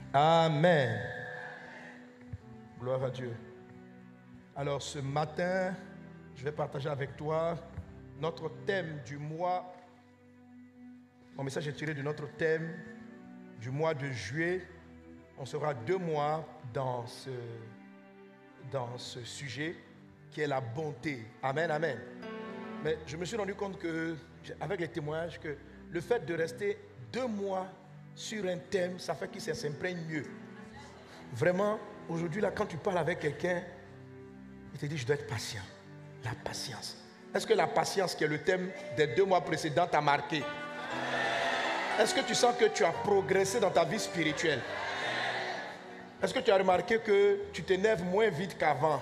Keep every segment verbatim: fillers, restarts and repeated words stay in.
Amen. Gloire à Dieu. Alors ce matin, je vais partager avec toi notre thème du mois. Mon message est tiré de notre thème du mois de juillet. On sera deux mois dans ce, dans ce sujet qui est la bonté. Amen, amen. Mais je me suis rendu compte que, avec les témoignages, que le fait de rester deux mois sur un thème, ça fait qu'il s'imprègne mieux. Vraiment, aujourd'hui, là, quand tu parles avec quelqu'un, il te dit, je dois être patient. La patience. Est-ce que la patience, qui est le thème des deux mois précédents, t'a marqué? Est-ce que tu sens que tu as progressé dans ta vie spirituelle? Est-ce que tu as remarqué que tu t'énerves moins vite qu'avant?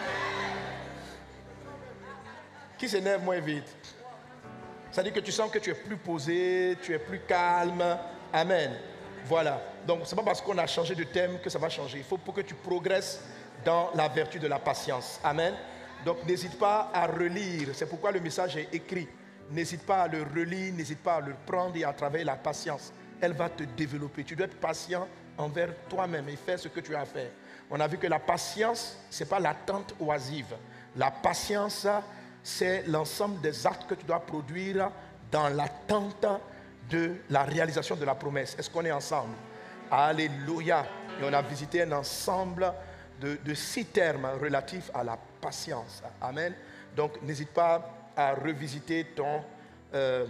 Qui s'énerve moins vite? Ça dit que tu sens que tu es plus posé, tu es plus calme. Amen. Voilà. Donc, ce n'est pas parce qu'on a changé de thème que ça va changer. Il faut pour que tu progresses dans la vertu de la patience. Amen. Donc, n'hésite pas à relire. C'est pourquoi le message est écrit. N'hésite pas à le relire, n'hésite pas à le prendre et à travailler la patience. Elle va te développer. Tu dois être patient envers toi-même et faire ce que tu as à faire. On a vu que la patience, ce n'est pas l'attente oisive. La patience, c'est l'ensemble des actes que tu dois produire dans l'attente de la réalisation de la promesse. Est-ce qu'on est ensemble? Alléluia. Et on a visité un ensemble de, de six termes relatifs à la patience. Amen. Donc, n'hésite pas à revisiter ton, euh,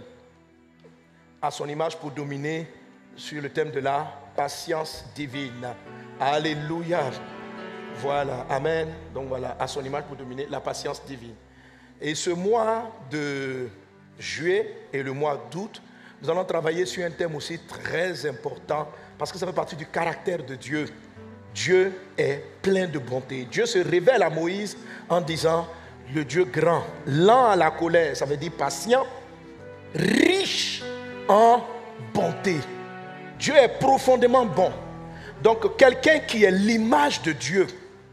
à son image pour dominer sur le thème de la patience divine. Alléluia. Voilà. Amen. Donc, voilà, à son image pour dominer la patience divine. Et ce mois de juillet et le mois d'août, nous allons travailler sur un thème aussi très important parce que ça fait partie du caractère de Dieu. Dieu est plein de bonté. Dieu se révèle à Moïse en disant, le Dieu grand, lent à la colère, ça veut dire patient, riche en bonté. Dieu est profondément bon. Donc quelqu'un qui est l'image de Dieu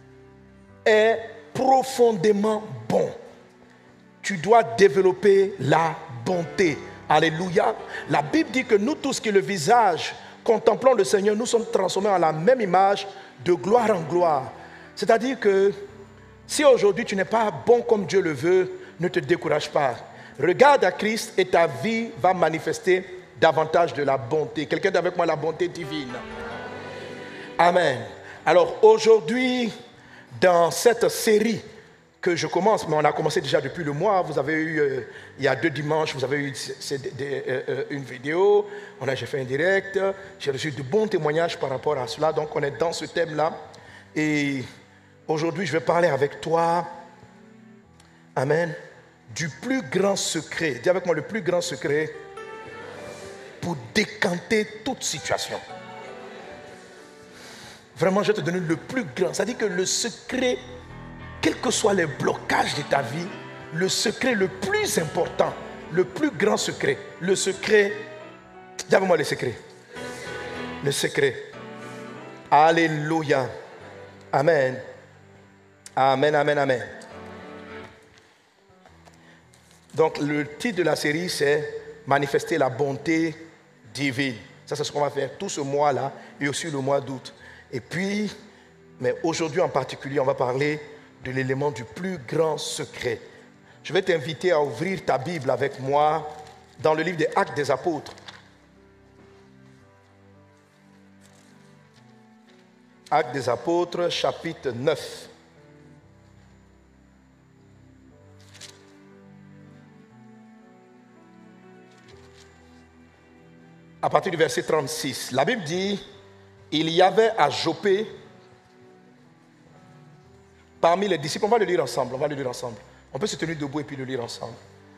est profondément bon. Tu dois développer la bonté. Alléluia. La Bible dit que nous tous qui le visage contemplons le Seigneur, nous sommes transformés en la même image de gloire en gloire. C'est-à-dire que si aujourd'hui tu n'es pas bon comme Dieu le veut, ne te décourage pas. Regarde à Christ et ta vie va manifester davantage de la bonté. Quelqu'un dit avec moi la bonté divine. Amen. Alors aujourd'hui, dans cette série que je commence, mais on a commencé déjà depuis le mois. Vous avez eu, euh, il y a deux dimanches, vous avez eu des, des, euh, une vidéo. On a, j'ai fait un direct. J'ai reçu de bons témoignages par rapport à cela. Donc, on est dans ce thème-là. Et aujourd'hui, je vais parler avec toi, amen, du plus grand secret. Dis avec moi le plus grand secret pour décanter toute situation. Vraiment, je vais te donner le plus grand. C'est-à-dire que le secret, quels que soient les blocages de ta vie, le secret le plus important, le plus grand secret, le secret, dis avec moi le secret. Le secret. Alléluia. Amen. Amen, amen, amen. Donc le titre de la série c'est Manifester la bonté divine. Ça c'est ce qu'on va faire tout ce mois-là et aussi le mois d'août. Et puis, mais aujourd'hui en particulier, on va parler de l'élément du plus grand secret. Je vais t'inviter à ouvrir ta Bible avec moi dans le livre des Actes des Apôtres. Actes des Apôtres, chapitre neuf. À partir du verset trente-six, la Bible dit, il y avait à Joppé, parmi les disciples, on va le lire ensemble, on va le lire ensemble. On peut se tenir debout et puis le lire ensemble.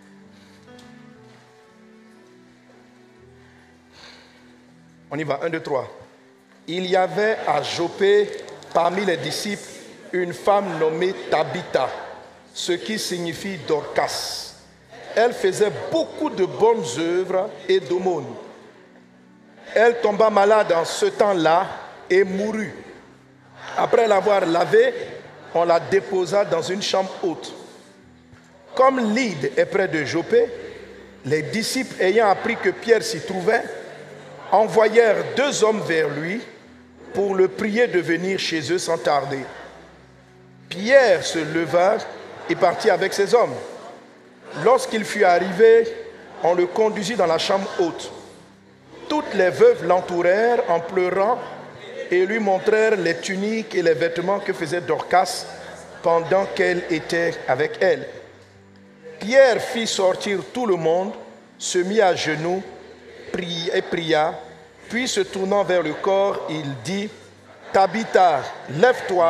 On y va, un, deux, trois. Il y avait à Joppé, parmi les disciples, une femme nommée Tabitha, ce qui signifie Dorcas. Elle faisait beaucoup de bonnes œuvres et d'aumônes. Elle tomba malade en ce temps-là et mourut. Après l'avoir lavée, on la déposa dans une chambre haute. Comme Lyde est près de Joppé, les disciples ayant appris que Pierre s'y trouvait, envoyèrent deux hommes vers lui pour le prier de venir chez eux sans tarder. Pierre se leva et partit avec ses hommes. Lorsqu'il fut arrivé, on le conduisit dans la chambre haute. Toutes les veuves l'entourèrent en pleurant et lui montrèrent les tuniques et les vêtements que faisait Dorcas pendant qu'elle était avec elle. Pierre fit sortir tout le monde, se mit à genoux prie, et pria, puis se tournant vers le corps, il dit « Tabitha, lève-toi ».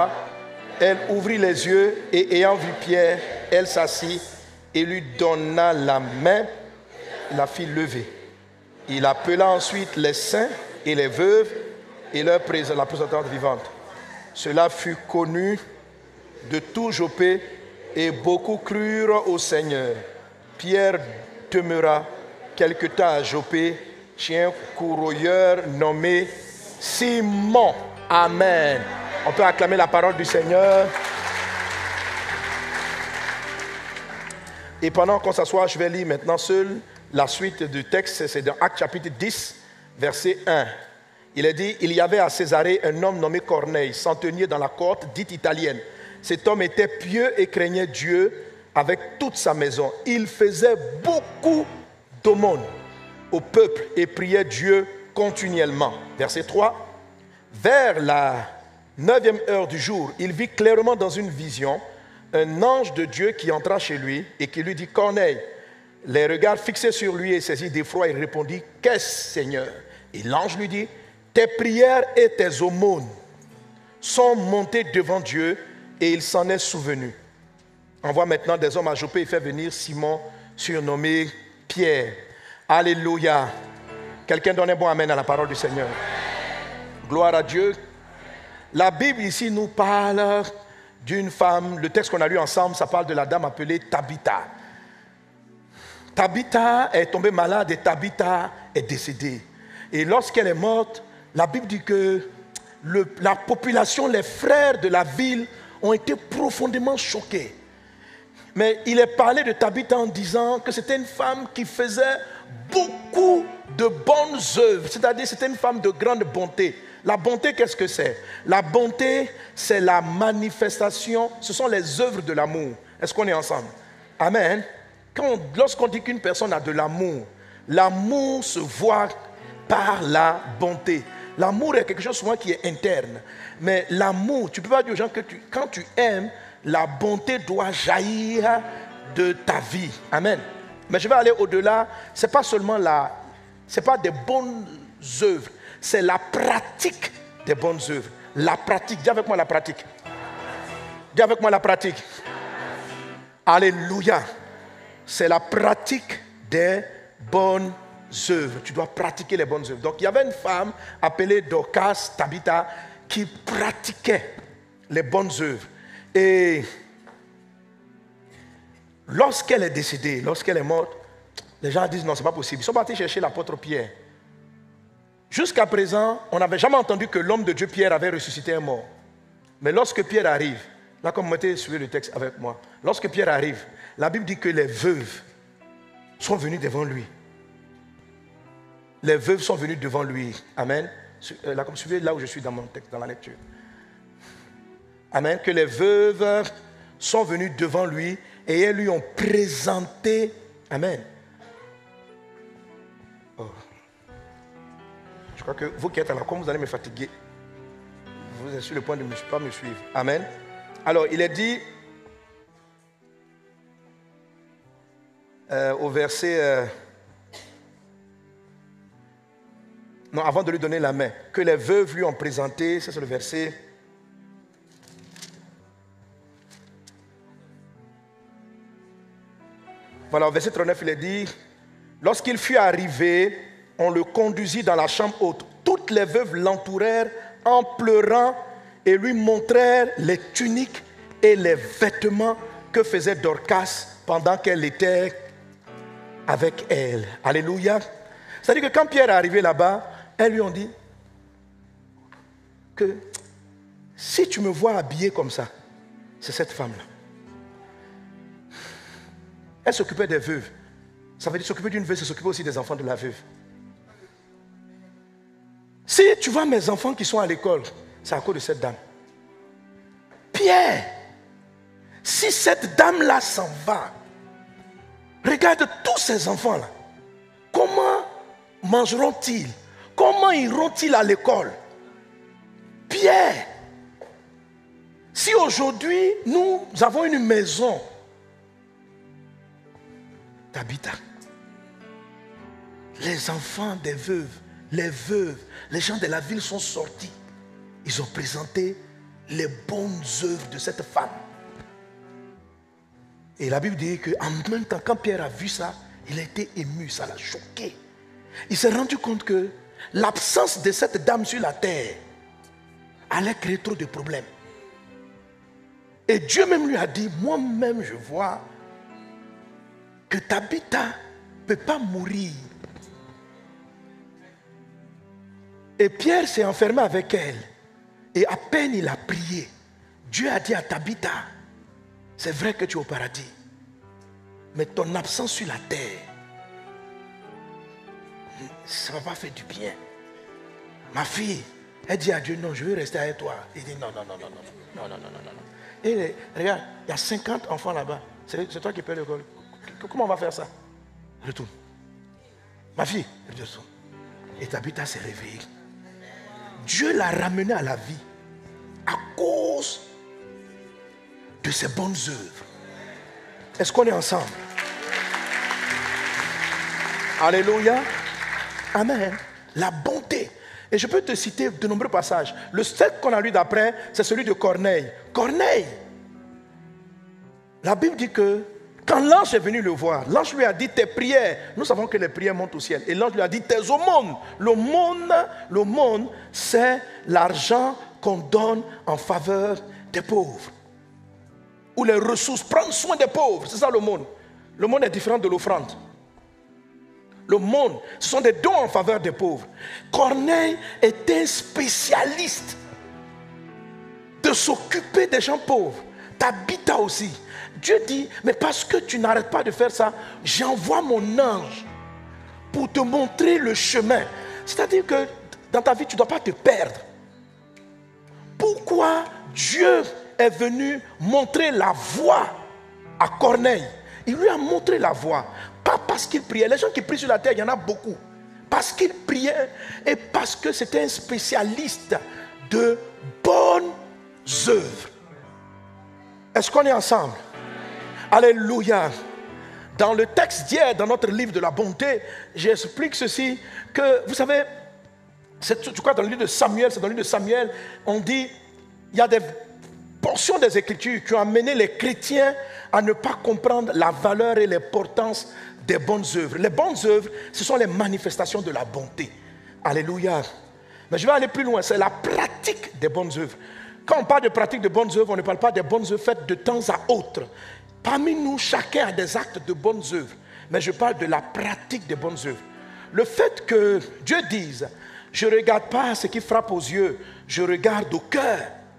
Elle ouvrit les yeux et ayant vu Pierre, elle s'assit et lui donna la main, la fit lever. Il appela ensuite les saints et les veuves et leur présenta la présentante vivante. Cela fut connu de tout Joppé et beaucoup crurent au Seigneur. Pierre demeura quelque temps à Joppé chez un courroyeur nommé Simon. Amen. On peut acclamer la parole du Seigneur. Et pendant qu'on s'assoit, je vais lire maintenant seul la suite du texte. C'est dans Actes chapitre dix, verset un. Il est dit, il y avait à Césarée un homme nommé Corneille, centenier dans la cohorte dite italienne. Cet homme était pieux et craignait Dieu avec toute sa maison. Il faisait beaucoup d'aumônes au peuple et priait Dieu continuellement. Verset trois. Vers la neuvième heure du jour, il vit clairement dans une vision un ange de Dieu qui entra chez lui et qui lui dit « Corneille ». Les regards fixés sur lui et saisi d'effroi, il répondit « Qu'est-ce, Seigneur ?» Et l'ange lui dit « Tes prières et tes aumônes sont montées devant Dieu et il s'en est souvenu. Envoie maintenant des hommes à Joppé et fait venir Simon, surnommé Pierre. » Alléluia. Quelqu'un donne un bon amen à la parole du Seigneur. Gloire à Dieu. La Bible ici nous parle d'une femme, le texte qu'on a lu ensemble, ça parle de la dame appelée Tabitha. Tabitha est tombée malade et Tabitha est décédée. Et lorsqu'elle est morte, la Bible dit que le, la population, les frères de la ville ont été profondément choqués. Mais il est parlé de Tabitha en disant que c'était une femme qui faisait beaucoup de bonnes œuvres, c'est-à-dire c'était une femme de grande bonté. La bonté, qu'est-ce que c'est? La bonté, c'est la manifestation, ce sont les œuvres de l'amour. Est-ce qu'on est ensemble? Amen. Quand, lorsqu'on dit qu'une personne a de l'amour, l'amour se voit par la bonté. L'amour est quelque chose souvent qui est interne. Mais l'amour, tu ne peux pas dire aux gens que tu, quand tu aimes, la bonté doit jaillir de ta vie. Amen. Mais je vais aller au-delà. Ce n'est pas seulement la, ce n'est pas des bonnes œuvres. C'est la pratique des bonnes œuvres. La pratique. Dis avec moi la pratique. Dis avec moi la pratique. Alléluia. C'est la pratique des bonnes œuvres. Tu dois pratiquer les bonnes œuvres. Donc il y avait une femme appelée Dorcas, Tabitha, qui pratiquait les bonnes œuvres. Et lorsqu'elle est décédée, lorsqu'elle est morte, les gens disent non, ce n'est pas possible. Ils sont partis chercher l'apôtre Pierre. Jusqu'à présent, on n'avait jamais entendu que l'homme de Dieu, Pierre, avait ressuscité un mort. Mais lorsque Pierre arrive, là comme vous mettez suivez le texte avec moi, lorsque Pierre arrive, la Bible dit que les veuves sont venues devant lui. Les veuves sont venues devant lui. Amen. Là, comme suivez là où je suis dans mon texte, dans la lecture. Amen. Que les veuves sont venues devant lui et elles lui ont présenté. Amen. Oh. Je crois que vous qui êtes là, comme vous allez me fatiguer, vous êtes sur le point de ne pas me suivre. Amen. Alors, il est dit euh, au verset... Euh, non, avant de lui donner la main, que les veuves lui ont présenté, ça c'est le verset... Voilà, au verset trente-neuf, il est dit, lorsqu'il fut arrivé, on le conduisit dans la chambre haute. Toutes les veuves l'entourèrent en pleurant et lui montrèrent les tuniques et les vêtements que faisait Dorcas pendant qu'elle était avec elle. Alléluia. C'est-à-dire que quand Pierre est arrivé là-bas, elles lui ont dit que si tu me vois habillé comme ça, c'est cette femme-là. Elle s'occupait des veuves. Ça veut dire s'occuper d'une veuve, c'est s'occuper aussi des enfants de la veuve. Si tu vois mes enfants qui sont à l'école, c'est à cause de cette dame. Pierre, si cette dame-là s'en va, regarde tous ces enfants-là. Comment mangeront-ils? Comment iront-ils à l'école? Pierre, si aujourd'hui nous avons une maison d'habitat, les enfants des veuves, les veuves, les gens de la ville sont sortis. Ils ont présenté les bonnes œuvres de cette femme. Et la Bible dit qu'en même temps, quand Pierre a vu ça, il a été ému, ça l'a choqué. Il s'est rendu compte que l'absence de cette dame sur la terre allait créer trop de problèmes. Et Dieu même lui a dit, moi-même je vois que Tabitha ne peut pas mourir. Et Pierre s'est enfermé avec elle. Et à peine il a prié, Dieu a dit à Tabitha, c'est vrai que tu es au paradis, mais ton absence sur la terre, ça ne va pas faire du bien. Ma fille, elle dit à Dieu, non, je veux rester avec toi. Il dit, non, non, non, non, non, non, non, non, non, non. Et regarde, il y a cinquante enfants là-bas. C'est, c'est toi qui payes l'école. Comment on va faire ça? Retourne. Ma fille, retourne. Et Tabitha s'est réveillée. Dieu l'a ramenée à la vie à cause de ses bonnes œuvres. Est-ce qu'on est ensemble? Alléluia. Amen. La bonté. Et je peux te citer de nombreux passages. Le seul qu'on a lu d'après, c'est celui de Corneille. Corneille. La Bible dit que quand l'ange est venu le voir, l'ange lui a dit tes prières. Nous savons que les prières montent au ciel. Et l'ange lui a dit tes aumônes. L'aumône, l'aumône, c'est l'argent qu'on donne en faveur des pauvres. Ou les ressources, prendre soin des pauvres. C'est ça l'aumône. L'aumône est différent de l'offrande. L'aumône, ce sont des dons en faveur des pauvres. Corneille était spécialiste de s'occuper des gens pauvres. Tabitha aussi. Dieu dit, mais parce que tu n'arrêtes pas de faire ça, j'envoie mon ange pour te montrer le chemin. C'est-à-dire que dans ta vie, tu ne dois pas te perdre. Pourquoi Dieu est venu montrer la voie à Corneille? Il lui a montré la voie. Pas parce qu'il priait. Les gens qui prient sur la terre, il y en a beaucoup. Parce qu'il priait et parce que c'était un spécialiste de bonnes œuvres. Est-ce qu'on est ensemble? Alléluia. Dans le texte d'hier, dans notre livre de la bonté, j'explique ceci, que vous savez, c'est, je crois dans le livre de Samuel, c'est dans le livre de Samuel, on dit, il y a des portions des Écritures qui ont amené les chrétiens à ne pas comprendre la valeur et l'importance des bonnes œuvres. Les bonnes œuvres, ce sont les manifestations de la bonté. Alléluia. Mais je vais aller plus loin, c'est la pratique des bonnes œuvres. Quand on parle de pratique de bonnes œuvres, on ne parle pas des bonnes œuvres faites de temps à autre. Parmi nous, chacun a des actes de bonnes œuvres. Mais je parle de la pratique des bonnes œuvres. Le fait que Dieu dise, je ne regarde pas ce qui frappe aux yeux, je regarde au cœur.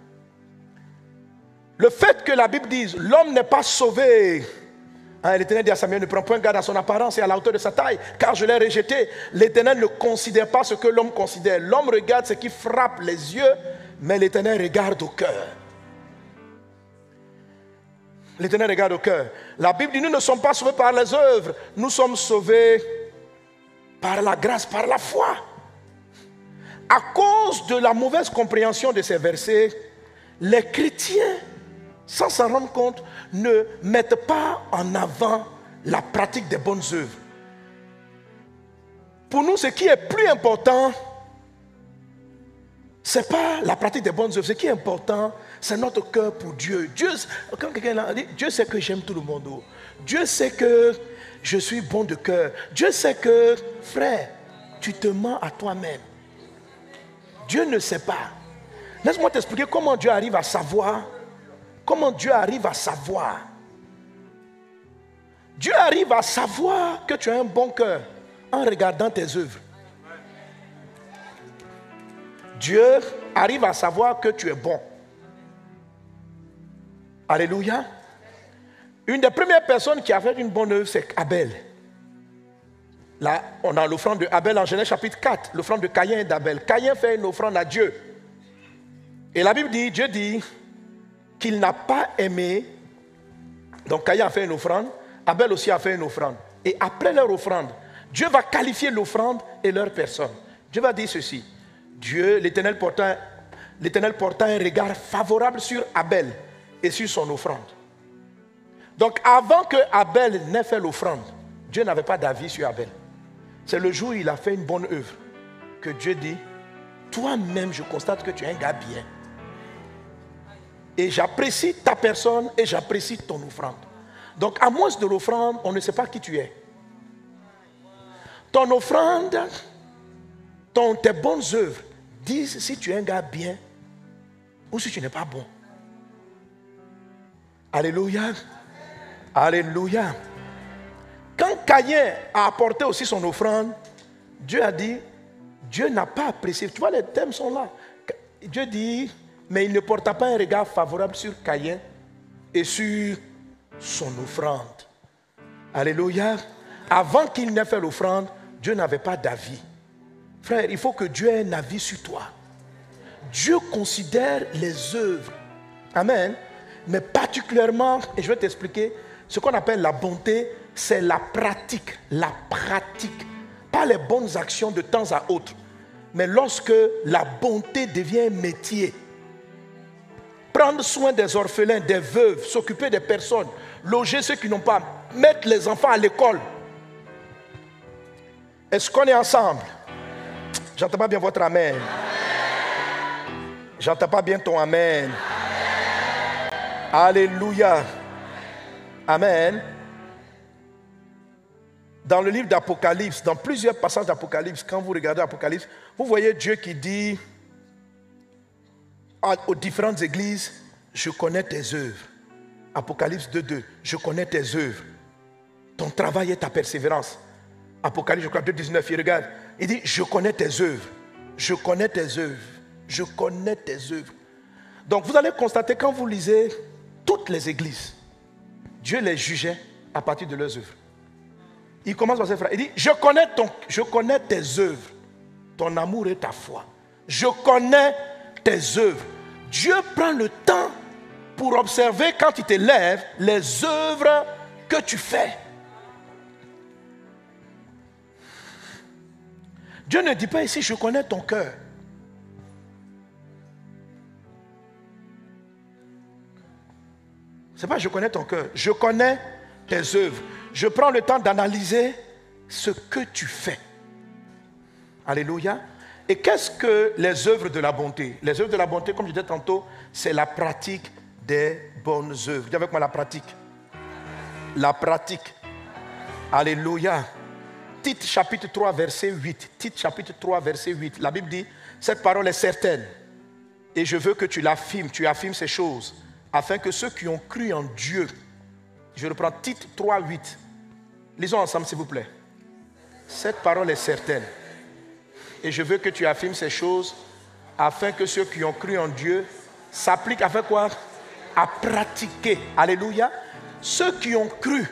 Le fait que la Bible dise, l'homme n'est pas sauvé. Hein, L'Éternel dit à Samuel, ne prends point garde à son apparence et à la hauteur de sa taille, car je l'ai rejeté. L'Éternel ne considère pas ce que l'homme considère. L'homme regarde ce qui frappe les yeux, mais l'Éternel regarde au cœur. L'Éternel regarde au cœur. La Bible dit, nous ne sommes pas sauvés par les œuvres, nous sommes sauvés par la grâce, par la foi. À cause de la mauvaise compréhension de ces versets, les chrétiens, sans s'en rendre compte, ne mettent pas en avant la pratique des bonnes œuvres. Pour nous, ce qui est plus important, ce n'est pas la pratique des bonnes œuvres. Ce qui est important, c'est notre cœur pour Dieu. Dieu, quand quelqu'un a dit, Dieu sait que j'aime tout le monde. Dieu sait que je suis bon de cœur. Dieu sait que, frère, tu te mens à toi-même. Dieu ne sait pas. Laisse-moi t'expliquer comment Dieu arrive à savoir. Comment Dieu arrive à savoir. Dieu arrive à savoir que tu as un bon cœur en regardant tes œuvres. Dieu arrive à savoir que tu es bon. Alléluia. Une des premières personnes qui a fait une bonne œuvre, c'est Abel. Là, on a l'offrande de Abel en Genèse chapitre quatre, l'offrande de Caïn et d'Abel. Caïn fait une offrande à Dieu. Et la Bible dit, Dieu dit qu'il n'a pas aimé. Donc Caïn a fait une offrande, Abel aussi a fait une offrande. Et après leur offrande, Dieu va qualifier l'offrande et leur personne. Dieu va dire ceci. Dieu, l'Éternel porta, l'Éternel porta un regard favorable sur Abel et sur son offrande. Donc avant que Abel n'ait fait l'offrande, Dieu n'avait pas d'avis sur Abel. C'est le jour où il a fait une bonne œuvre que Dieu dit, toi-même je constate que tu es un gars bien. Et j'apprécie ta personne et j'apprécie ton offrande. Donc à moins de l'offrande, on ne sait pas qui tu es. Ton offrande, ton, tes bonnes œuvres disent si tu es un gars bien ou si tu n'es pas bon. Alléluia. Alléluia. Quand Caïn a apporté aussi son offrande, Dieu a dit, Dieu n'a pas apprécié. Tu vois, les thèmes sont là. Dieu dit, mais il ne porta pas un regard favorable sur Caïn et sur son offrande. Alléluia. Avant qu'il n'ait fait l'offrande, Dieu n'avait pas d'avis. Frère, il faut que Dieu ait un avis sur toi. Dieu considère les œuvres. Amen. Mais particulièrement, et je vais t'expliquer, ce qu'on appelle la bonté, c'est la pratique. La pratique. Pas les bonnes actions de temps à autre. Mais lorsque la bonté devient un métier. Prendre soin des orphelins, des veuves, s'occuper des personnes, loger ceux qui n'ont pas, mettre les enfants à l'école. Est-ce qu'on est ensemble? J'entends pas bien votre amen. J'entends pas bien ton amen. Alléluia. Amen. Dans le livre d'Apocalypse, dans plusieurs passages d'Apocalypse, quand vous regardez Apocalypse, vous voyez Dieu qui dit aux différentes églises, je connais tes œuvres. Apocalypse deux deux, je connais tes œuvres. Ton travail et ta persévérance. Apocalypse, je crois, deux dix-neuf, il regarde. Il dit, je connais tes œuvres. Je connais tes œuvres. Je connais tes œuvres. Donc vous allez constater quand vous lisez toutes les églises, Dieu les jugeait à partir de leurs œuvres. Il commence par ses frères. Il dit, je connais, ton, je connais tes œuvres, ton amour et ta foi. Je connais tes œuvres. Dieu prend le temps pour observer quand il te lève les œuvres que tu fais. Dieu ne dit pas ici, je connais ton cœur. C'est pas je connais ton cœur, je connais tes œuvres. Je prends le temps d'analyser ce que tu fais. Alléluia. Et qu'est-ce que les œuvres de la bonté? Les œuvres de la bonté, comme je disais tantôt, c'est la pratique des bonnes œuvres. Dis avec moi la pratique. La pratique. Alléluia. Tite chapitre trois, verset huit. Tite chapitre trois, verset huit. La Bible dit, cette parole est certaine. Et je veux que tu l'affirmes, tu affirmes ces choses, afin que ceux qui ont cru en Dieu, je reprends Tite trois, huit. Lisons ensemble s'il vous plaît. Cette parole est certaine. Et je veux que tu affirmes ces choses, afin que ceux qui ont cru en Dieu s'appliquent à faire quoi? À pratiquer. Alléluia. Ceux qui ont cru.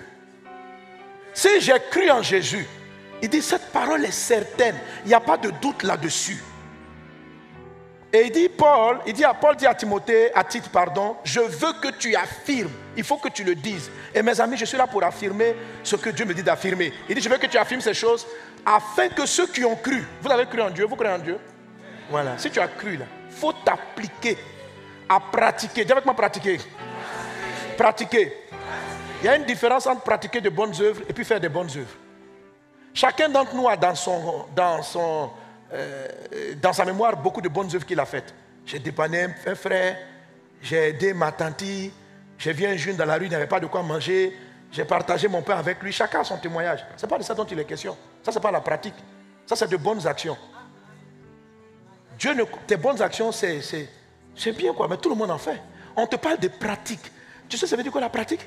Si j'ai cru en Jésus, il dit cette parole est certaine. Il n'y a pas de doute là-dessus. Et il dit Paul, il dit à Paul dit à Timothée, à Tite, pardon, je veux que tu affirmes. Il faut que tu le dises. Et mes amis, je suis là pour affirmer ce que Dieu me dit d'affirmer. Il dit je veux que tu affirmes ces choses afin que ceux qui ont cru, vous avez cru en Dieu, vous croyez en Dieu? Voilà. Si tu as cru là, il faut t'appliquer à pratiquer. Dis avec moi pratiquer. Pratiquer. Il y a une différence entre pratiquer de bonnes œuvres et puis faire de bonnes œuvres. Chacun d'entre nous a dans son, dans son Euh, dans sa mémoire beaucoup de bonnes œuvres qu'il a faites. J'ai dépanné un frère, j'ai aidé ma tante, j'ai vu un jeune dans la rue, il n'avait pas de quoi manger, j'ai partagé mon pain avec lui. Chacun a son témoignage. Ce n'est pas de ça dont il est question. Ça, ce n'est pas la pratique. Ça, c'est de bonnes actions. Dieu ne, tes bonnes actions, c'est, c'est, c'est bien quoi, mais tout le monde en fait. On te parle de pratique. Tu sais, ça veut dire quoi la pratique?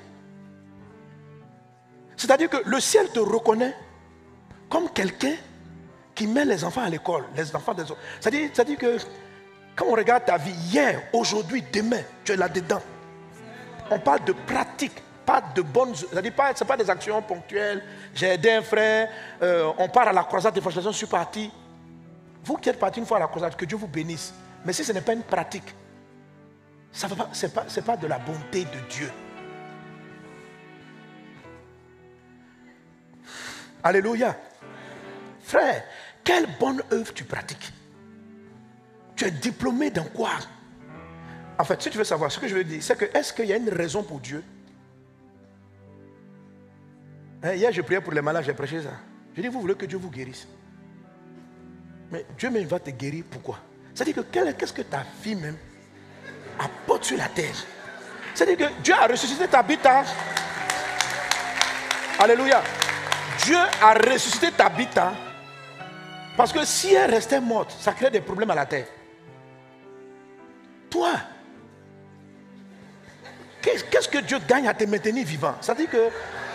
C'est-à-dire que le ciel te reconnaît comme quelqu'un qui met les enfants à l'école, les enfants des autres. C'est-à-dire, c'est-à-dire que quand on regarde ta vie, hier, aujourd'hui, demain, tu es là-dedans. On parle de pratique, pas de bonnes... C'est-à-dire, ce n'est pas des actions ponctuelles. J'ai aidé un frère, euh, on part à la croisade d'évangélisation, je suis parti. Vous qui êtes parti une fois à la croisade, que Dieu vous bénisse. Mais si ce n'est pas une pratique, ce n'est pas, pas, pas de la bonté de Dieu. Alléluia. Frère, quelle bonne œuvre tu pratiques? Tu es diplômé dans quoi? En fait, si tu veux savoir, ce que je veux dire, c'est que est-ce qu'il y a une raison pour Dieu? Hein, hier, je priais pour les malades, j'ai prêché ça. Je dis, vous voulez que Dieu vous guérisse? Mais Dieu même va te guérir, pourquoi? C'est-à-dire que qu'est-ce que ta fille même apporte sur la terre? C'est-à-dire que Dieu a ressuscité Tabitha. Alléluia. Dieu a ressuscité Tabitha parce que si elle restait morte, ça crée des problèmes à la terre. Toi, qu'est-ce que Dieu gagne à te maintenir vivant? C'est-à-dire que...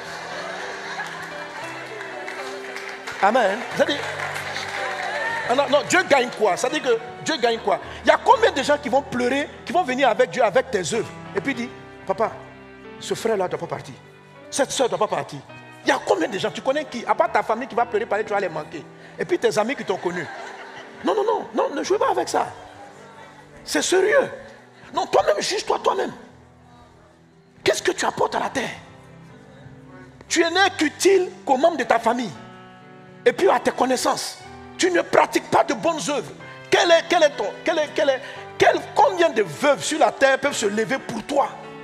Amen. C'est-à-dire... Non, non, Dieu gagne quoi? C'est-à-dire que Dieu gagne quoi? Il y a combien de gens qui vont pleurer, qui vont venir avec Dieu, avec tes œuvres, et puis dire, papa, ce frère-là ne doit pas partir. Cette soeur ne doit pas partir. Il y a combien de gens, tu connais qui? À part ta famille qui va pleurer, parler, tu vas les manquer. Et puis tes amis qui t'ont connu. Non, non, non, non, ne jouez pas avec ça. C'est sérieux. Non, toi-même, juge-toi toi-même. Qu'est-ce que tu apportes à la terre? Tu es né qu'utile qu'aux membres de ta famille. Et puis à tes connaissances. Tu ne pratiques pas de bonnes œuvres. Quel est, quel est ton, quel est, quel est, quel, combien de veuves sur la terre peuvent se lever pour toi?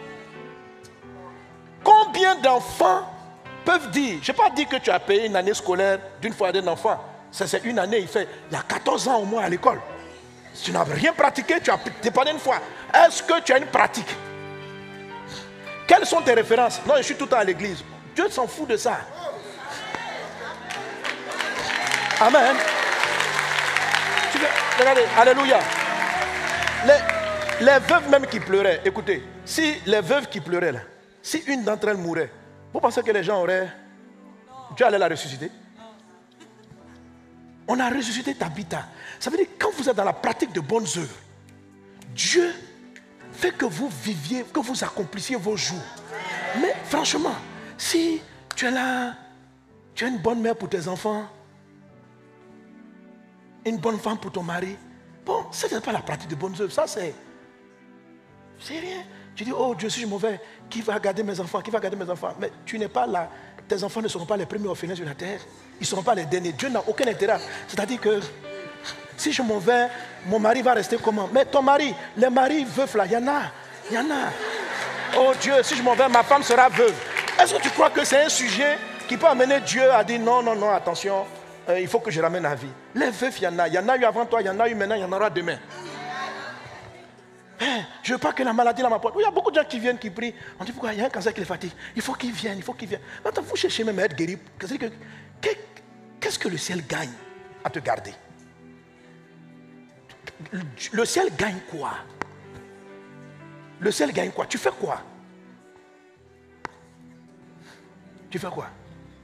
Combien d'enfants peuvent dire, je n'ai pas dit que tu as payé une année scolaire d'une fois d'un enfant. Ça, c'est une année, il fait, il y a quatorze ans au moins à l'école. Si tu n'as rien pratiqué, tu as dépanné une fois. Est-ce que tu as une pratique? Quelles sont tes références? Non, je suis tout le temps à l'église. Dieu s'en fout de ça. Amen. Tu veux, regardez, alléluia. Les, les veuves même qui pleuraient, écoutez, si les veuves qui pleuraient là, si une d'entre elles mourait, vous pensez que les gens auraient... Dieu allait la ressusciter? On a ressuscité Tabitha. Ça veut dire que quand vous êtes dans la pratique de bonnes œuvres, Dieu fait que vous viviez, que vous accomplissiez vos jours. Mais franchement, si tu es là, tu es une bonne mère pour tes enfants, une bonne femme pour ton mari, bon, ce n'est pas la pratique de bonnes œuvres. Ça, c'est... C'est rien. Tu dis, oh Dieu, si je suis mauvais, qui va garder mes enfants? Qui va garder mes enfants? Mais tu n'es pas là. Tes enfants ne seront pas les premiers orphelins sur la terre. Ils ne seront pas les derniers. Dieu n'a aucun intérêt. C'est-à-dire que si je m'en vais, mon mari va rester comment? Mais ton mari, les maris veufs là, il y en a. Il y en a. Oh Dieu, si je m'en vais, ma femme sera veuve. Est-ce que tu crois que c'est un sujet qui peut amener Dieu à dire non, non, non, attention, euh, il faut que je ramène la vie? Les veufs, il y en a. Il y en a eu avant toi, il y en a eu maintenant, il y en aura demain. Hey, je ne veux pas que la maladie là m'apporte. Il y a beaucoup de gens qui viennent, qui prient. On dit pourquoi il y a un cancer qui les fatigue. Il faut qu'il vienne, il faut qu'il vienne. Maintenant, vous cherchez même à être guéri. Qu'est-ce que le ciel gagne à te garder? Le ciel gagne quoi? Le ciel gagne quoi? Tu fais quoi? Tu fais quoi?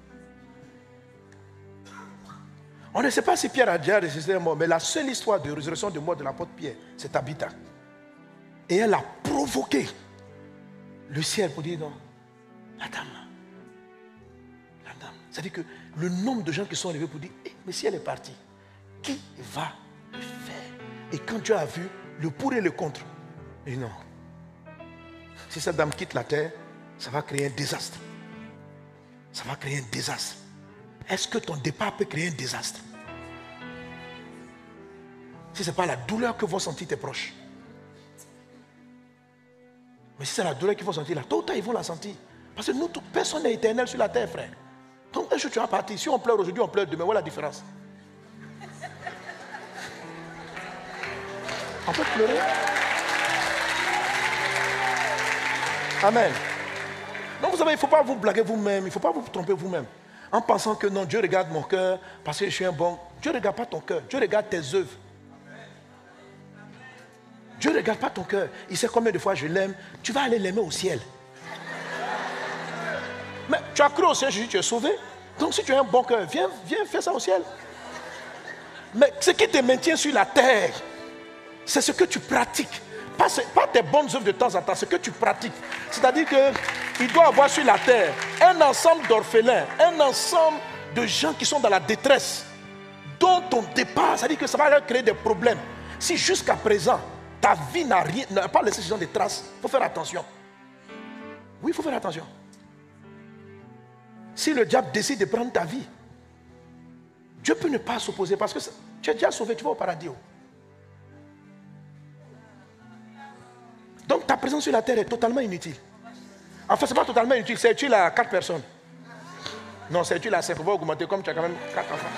On ne sait pas si Pierre a déjà ressuscité mort, mais la seule histoire de résurrection de mort de l'apôtre Pierre, c'est Tabitha. Et elle a provoqué le ciel pour dire non, la dame, la dame. C'est-à-dire que le nombre de gens qui sont arrivés pour dire, eh, mais si elle est partie, qui va le faire? Et quand Dieu a vu le pour et le contre, il dit non. Si cette dame quitte la terre, ça va créer un désastre. Ça va créer un désastre. Est-ce que ton départ peut créer un désastre? Si ce n'est pas la douleur que vont sentir tes proches. Mais si c'est la douleur qu'ils vont sentir là, tôt ou tard ils vont la sentir. Parce que nous, tout, personne n'est éternel sur la terre, frère. Donc un jour tu vas partir. Si on pleure aujourd'hui, on pleure demain. Voilà la différence. On peut pleurer. Amen. Donc vous savez, il ne faut pas vous blaguer vous-même. Il ne faut pas vous tromper vous-même. En pensant que non, Dieu regarde mon cœur parce que je suis un bon. Dieu ne regarde pas ton cœur. Dieu regarde tes œuvres. Dieu ne regarde pas ton cœur. Il sait combien de fois je l'aime. Tu vas aller l'aimer au ciel. Mais tu as cru au ciel, Jésus, tu es sauvé. Donc si tu as un bon cœur, viens, viens faire ça au ciel. Mais ce qui te maintient sur la terre, c'est ce que tu pratiques. Pas, pas tes bonnes œuvres de temps en temps, ce que tu pratiques. C'est-à-dire qu'il doit y avoir sur la terre un ensemble d'orphelins, un ensemble de gens qui sont dans la détresse, dont ton départ, c'est-à-dire que ça va leur créer des problèmes. Si jusqu'à présent, ta vie n'a rien, n'a pas laissé ce genre de traces. Il faut faire attention. Oui, il faut faire attention. Si le diable décide de prendre ta vie, Dieu peut ne pas s'opposer parce que tu es déjà sauvé, tu vas au paradis. Donc ta présence sur la terre est totalement inutile. En fait, ce n'est pas totalement inutile, c'est utile à quatre personnes. Non, c'est utile à cinq. On va augmenter comme tu as quand même quatre enfants.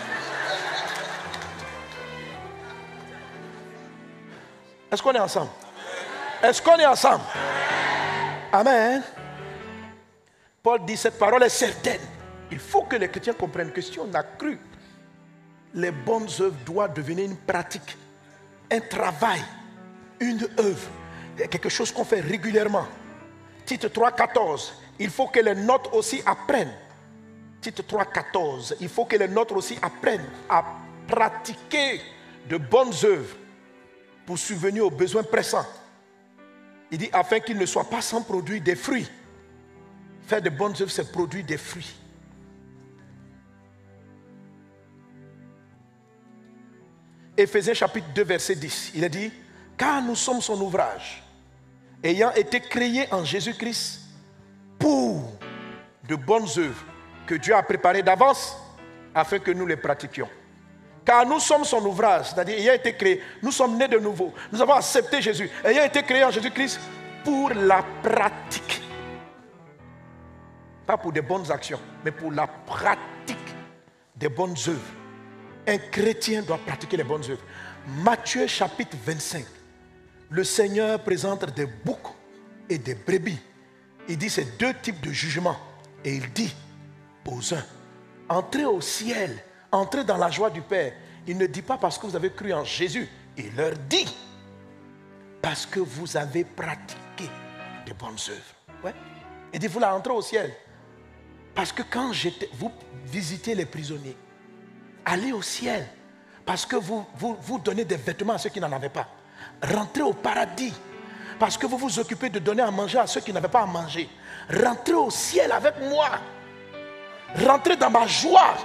Est-ce qu'on est ensemble? Est-ce qu'on est ensemble? Amen. Paul dit, cette parole est certaine. Il faut que les chrétiens comprennent que si on a cru, les bonnes œuvres doivent devenir une pratique, un travail, une œuvre, quelque chose qu'on fait régulièrement. Titre trois, quatorze. Il faut que les nôtres aussi apprennent. Titre trois, quatorze. Il faut que les nôtres aussi apprennent à pratiquer de bonnes œuvres pour subvenir aux besoins pressants. Il dit afin qu'ils ne soient pas sans produire des fruits. Faire de bonnes œuvres, c'est produire des fruits. Éphésiens chapitre deux, verset dix. Il a dit, car nous sommes son ouvrage, ayant été créés en Jésus-Christ pour de bonnes œuvres que Dieu a préparées d'avance afin que nous les pratiquions. Car nous sommes son ouvrage, c'est-à-dire ayant été créés, nous sommes nés de nouveau, nous avons accepté Jésus, ayant été créés en Jésus-Christ pour la pratique. Pas pour des bonnes actions, mais pour la pratique des bonnes œuvres. Un chrétien doit pratiquer les bonnes œuvres. Matthieu chapitre vingt-cinq. Le Seigneur présente des boucs et des brebis. Il dit c'est deux types de jugements. Et il dit aux uns, entrez au ciel, entrez dans la joie du Père. Il ne dit pas parce que vous avez cru en Jésus. Il leur dit parce que vous avez pratiqué de bonnes œuvres. Ouais. Il dit vous là, entrez au ciel. Parce que quand vous visitez les prisonniers, allez au ciel. Parce que vous, vous, vous donnez des vêtements à ceux qui n'en avaient pas. Rentrez au paradis. Parce que vous vous occupez de donner à manger à ceux qui n'avaient pas à manger. Rentrez au ciel avec moi. Rentrez dans ma joie.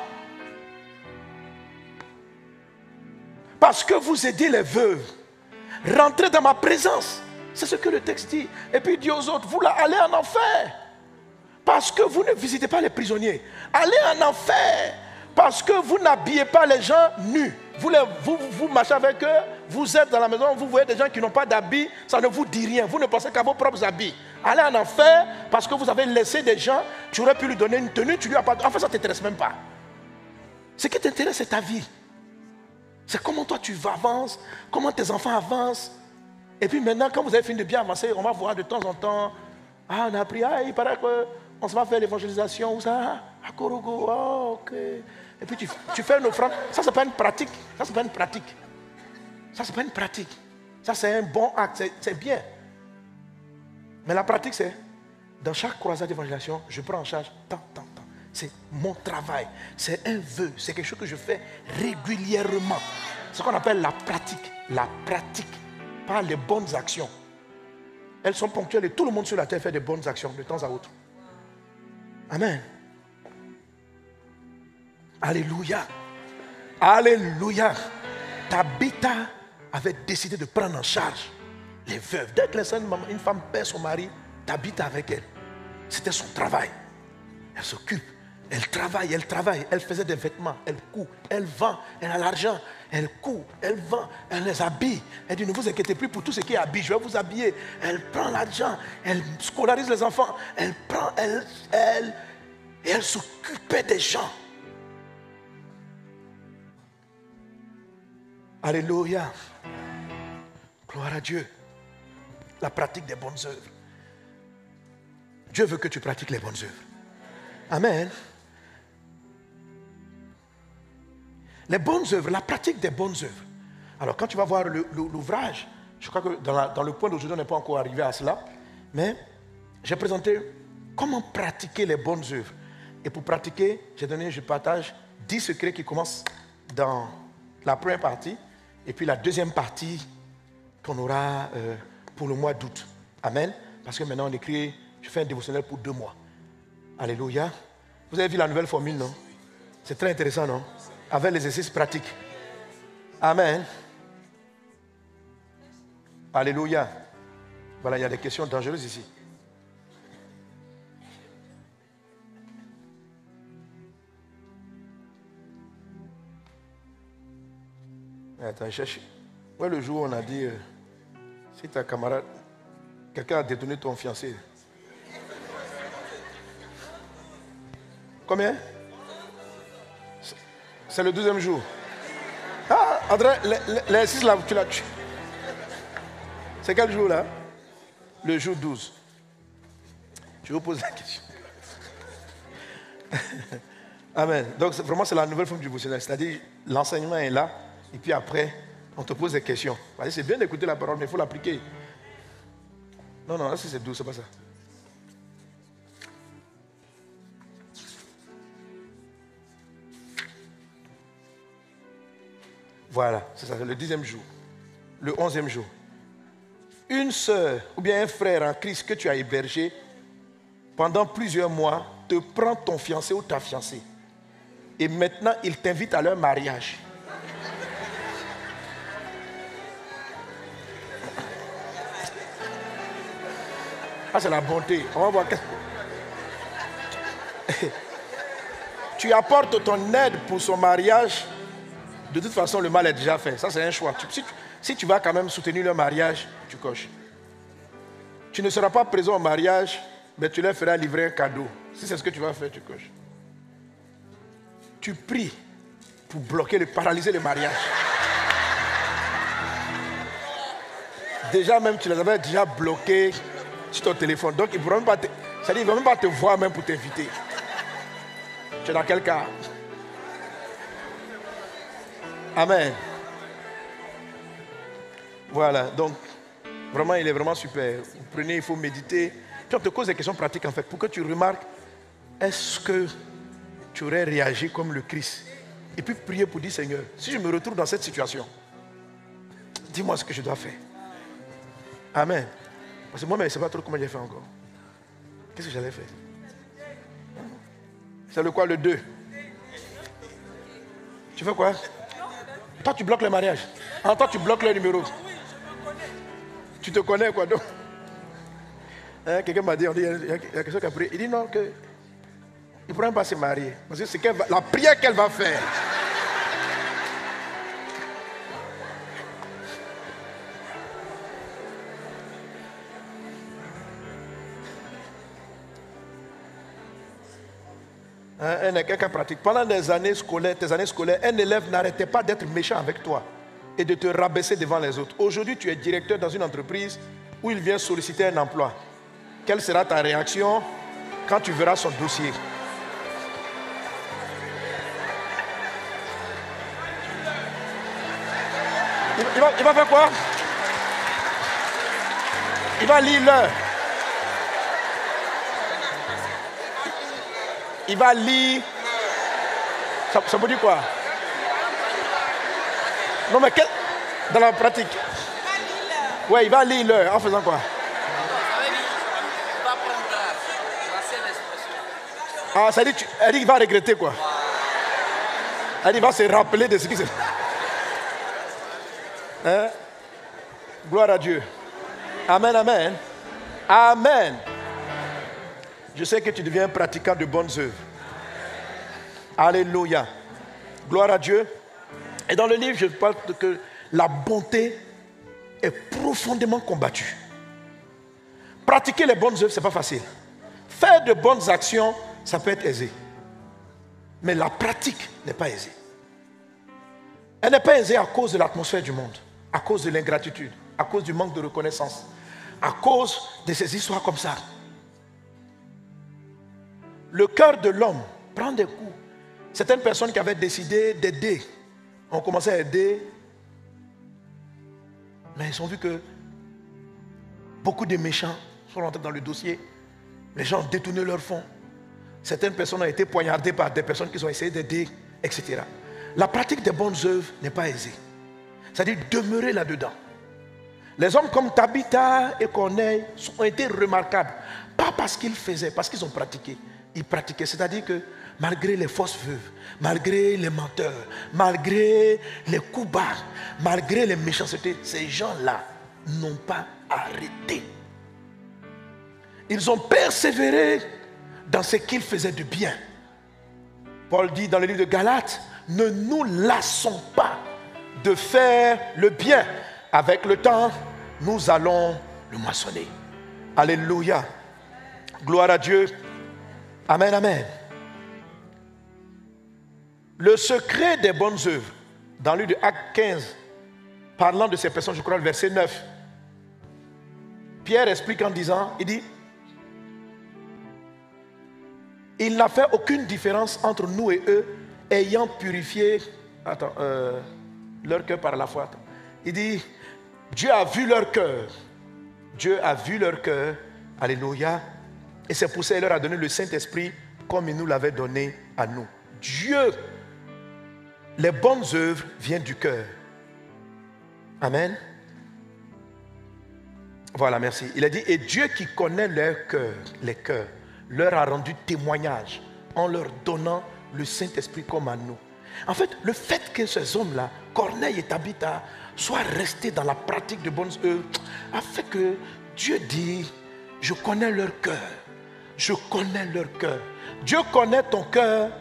Parce que vous aidez les veuves. Rentrez dans ma présence. C'est ce que le texte dit. Et puis il dit aux autres, vous là, allez en enfer. Parce que vous ne visitez pas les prisonniers. Allez en enfer. Parce que vous n'habillez pas les gens nus. Vous, les, vous, vous marchez avec eux, vous êtes dans la maison, vous voyez des gens qui n'ont pas d'habits, ça ne vous dit rien. Vous ne pensez qu'à vos propres habits. Allez en enfer parce que vous avez laissé des gens, tu aurais pu lui donner une tenue, tu lui as pas. En fait, ça ne t'intéresse même pas. Ce qui t'intéresse, c'est ta vie. C'est comment toi tu avances, comment tes enfants avancent. Et puis maintenant, quand vous avez fini de bien avancer, on va voir de temps en temps, ah, on a appris, ah, il paraît qu'on se va faire l'évangélisation, ou ça, à Korogo, oh, ok. Et puis tu, tu fais une offrande. Ça, c'est pas une pratique. Ça, c'est pas une pratique. Ça, c'est pas une pratique. Ça, c'est un bon acte. C'est bien. Mais la pratique, c'est dans chaque croisade d'évangélisation, je prends en charge tant, tant, tant. C'est mon travail. C'est un vœu. C'est quelque chose que je fais régulièrement. C'est ce qu'on appelle la pratique. La pratique. Pas les bonnes actions. Elles sont ponctuelles et tout le monde sur la terre fait des bonnes actions de temps à autre. Amen. Alléluia. Alléluia. Tabitha avait décidé de prendre en charge les veuves. Dès que une femme perd son mari, Tabitha avec elle. C'était son travail. Elle s'occupe. Elle travaille, elle travaille. Elle faisait des vêtements. Elle coud. Elle vend. Elle a l'argent. Elle coud. Elle vend. Elle les habille. Elle dit ne vous inquiétez plus pour tout ce qui est habillé. Je vais vous habiller. Elle prend l'argent. Elle scolarise les enfants. Elle prend. Elle. Elle. Et elle s'occupait des gens. Alléluia. Gloire à Dieu. La pratique des bonnes œuvres. Dieu veut que tu pratiques les bonnes œuvres. Amen. Les bonnes œuvres, la pratique des bonnes œuvres. Alors quand tu vas voir le, le, l'ouvrage, je crois que dans, la, dans le point d'aujourd'hui, on n'est pas encore arrivé à cela, mais j'ai présenté comment pratiquer les bonnes œuvres. Et pour pratiquer, j'ai donné, je partage dix secrets qui commencent dans la première partie. Et puis la deuxième partie qu'on aura euh, pour le mois d'août. Amen. Parce que maintenant on écrit, je fais un dévotionnel pour deux mois. Alléluia. Vous avez vu la nouvelle formule, non? C'est très intéressant, non? Avec les exercices pratiques. Amen. Alléluia. Voilà, il y a des questions dangereuses ici. Attends, cherche. Où est le jour où on a dit, euh, si ta camarade, quelqu'un a détourné ton fiancé? Combien? C'est le deuxième jour. Ah, André, les six là, tu l'as tué. C'est quel jour là? Le jour douze. Je vous pose la question. Amen. Donc vraiment c'est la nouvelle forme du dévotionnel. C'est-à-dire l'enseignement est là. Et puis après, on te pose des questions. C'est bien d'écouter la parole, mais il faut l'appliquer. Non, non, là c'est douze, c'est pas ça. Voilà, c'est ça, c'est le dixième jour. Le onzième jour. Une sœur ou bien un frère en Christ que tu as hébergé pendant plusieurs mois te prend ton fiancé ou ta fiancée. Et maintenant, il t'invite à leur mariage. Ah, c'est la bonté. On va voir. Tu apportes ton aide pour son mariage. De toute façon, le mal est déjà fait. Ça, c'est un choix. Si tu, si tu vas quand même soutenir le mariage, tu coches. Tu ne seras pas présent au mariage, mais tu leur feras livrer un cadeau. Si c'est ce que tu vas faire, tu coches. Tu pries pour bloquer, le, paralyser le mariage. Déjà même, tu les avais déjà bloqués sur ton téléphone. Donc, ils ne vont même pas te, c'est-à-dire, ils vont même pas te voir même pour t'inviter. Tu es dans quel cas? Amen. Voilà, donc, vraiment, il est vraiment super. Vous prenez, il faut méditer. Puis on te pose des questions pratiques, en fait, pour que tu remarques, est-ce que tu aurais réagi comme le Christ? Et puis prier pour dire, Seigneur, si je me retrouve dans cette situation, dis-moi ce que je dois faire. Amen. Parce que moi, je ne sais pas trop comment j'ai fait encore. Qu'est-ce que j'allais faire? C'est le quoi, le deux? Tu fais quoi? Toi, tu bloques le mariage. En toi, tu bloques le numéro. Tu te connais, quoi, donc? Hein, quelqu'un m'a dit, on dit, il y a, il y a quelqu'un qui a prié. Il dit non, que, il ne pourra même pas se marier. Parce que c'est qu'elle va, la prière qu'elle va faire. Hein, un quelqu'un pratique. Pendant des années scolaires, tes années scolaires, un élève n'arrêtait pas d'être méchant avec toi et de te rabaisser devant les autres. Aujourd'hui, tu es directeur dans une entreprise où il vient solliciter un emploi. Quelle sera ta réaction quand tu verras son dossier? Il, il, va, il va faire quoi? Il va lire l'heure. Il va lire. Ça, ça veut dire quoi? Non, mais quel, dans la pratique. Ouais, il va lire l'heure en faisant quoi? Ah, ça dit, tu, elle dit qu'il va regretter quoi? Elle dit qu'il va se rappeler de ce qui s'est fait. Hein? Gloire à Dieu. Amen, amen. Amen. Je sais que tu deviens un pratiquant de bonnes œuvres. Alléluia. Gloire à Dieu. Et dans le livre, je parle de que la bonté est profondément combattue. Pratiquer les bonnes œuvres, ce n'est pas facile. Faire de bonnes actions, ça peut être aisé. Mais la pratique n'est pas aisée. Elle n'est pas aisée à cause de l'atmosphère du monde, à cause de l'ingratitude, à cause du manque de reconnaissance, à cause de ces histoires comme ça. Le cœur de l'homme prend des coups. Certaines personnes qui avaient décidé d'aider ont commencé à aider, mais ils ont vu que beaucoup de méchants sont rentrés dans le dossier. Les gens ont détourné leurs fonds. Certaines personnes ont été poignardées par des personnes qui ont essayé d'aider, et cetera. La pratique des bonnes œuvres n'est pas aisée. C'est-à-dire demeurer là-dedans. Les hommes comme Tabitha et Corneille ont été remarquables. Pas parce qu'ils faisaient, parce qu'ils ont pratiqué. Ils pratiquaient, c'est-à-dire que malgré les fausses veuves, malgré les menteurs, malgré les coups bas, malgré les méchancetés, ces gens-là n'ont pas arrêté. Ils ont persévéré dans ce qu'ils faisaient de bien. Paul dit dans le livre de Galates, ne nous lassons pas de faire le bien. Avec le temps, nous allons le moissonner. Alléluia. Gloire à Dieu. Amen, amen. Le secret des bonnes œuvres, dans le livre de Actes quinze, parlant de ces personnes, je crois le verset neuf, Pierre explique en disant, il dit, il n'a fait aucune différence entre nous et eux, ayant purifié attends, euh, leur cœur par la foi. Il dit, Dieu a vu leur cœur. Dieu a vu leur cœur. Alléluia. Et c'est pour ça qu'il leur a donné le Saint-Esprit comme il nous l'avait donné à nous. Dieu, les bonnes œuvres viennent du cœur. Amen. Voilà, merci. Il a dit, et Dieu qui connaît leur cœur, les cœurs, leur a rendu témoignage en leur donnant le Saint-Esprit comme à nous. En fait, le fait que ces hommes-là, Corneille et Tabitha, soient restés dans la pratique de bonnes œuvres, a fait que Dieu dit, je connais leur cœur. Je connais leur cœur. Dieu connaît ton cœur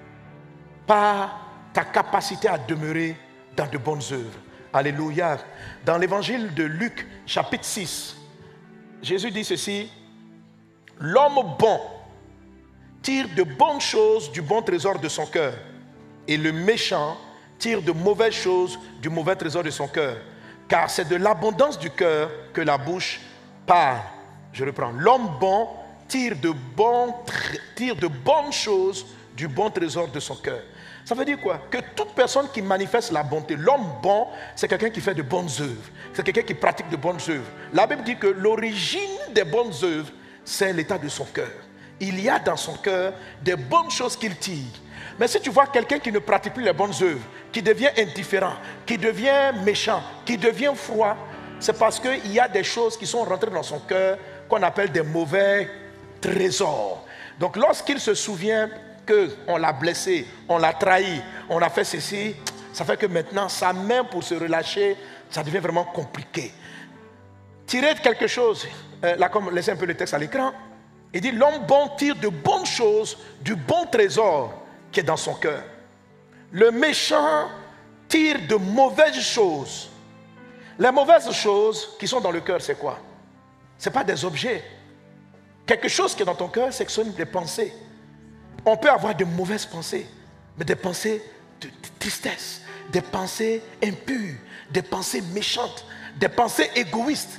par ta capacité à demeurer dans de bonnes œuvres. Alléluia. Dans l'évangile de Luc, chapitre six, Jésus dit ceci, l'homme bon tire de bonnes choses du bon trésor de son cœur, et le méchant tire de mauvaises choses du mauvais trésor de son cœur. Car c'est de l'abondance du cœur que la bouche parle. Je reprends. L'homme bon tire de, bon, tire de bonnes choses du bon trésor de son cœur. Ça veut dire quoi? Que toute personne qui manifeste la bonté, l'homme bon, c'est quelqu'un qui fait de bonnes œuvres. C'est quelqu'un qui pratique de bonnes œuvres. La Bible dit que l'origine des bonnes œuvres, c'est l'état de son cœur. Il y a dans son cœur des bonnes choses qu'il tire. Mais si tu vois quelqu'un qui ne pratique plus les bonnes œuvres, qui devient indifférent, qui devient méchant, qui devient froid, c'est parce qu'il y a des choses qui sont rentrées dans son cœur qu'on appelle des mauvais trésors. Donc lorsqu'il se souvient qu'on l'a blessé, on l'a trahi, on a fait ceci, ça fait que maintenant sa main pour se relâcher, ça devient vraiment compliqué. Tirer quelque chose, euh, là comme laissez un peu le texte à l'écran, il dit l'homme bon tire de bonnes choses du bon trésor qui est dans son cœur. Le méchant tire de mauvaises choses. Les mauvaises choses qui sont dans le cœur, c'est quoi? Ce n'est pas des objets. Quelque chose qui est dans ton cœur, c'est que ce sont des pensées. On peut avoir de mauvaises pensées, mais des pensées de, de tristesse, des pensées impures, des pensées méchantes, des pensées égoïstes.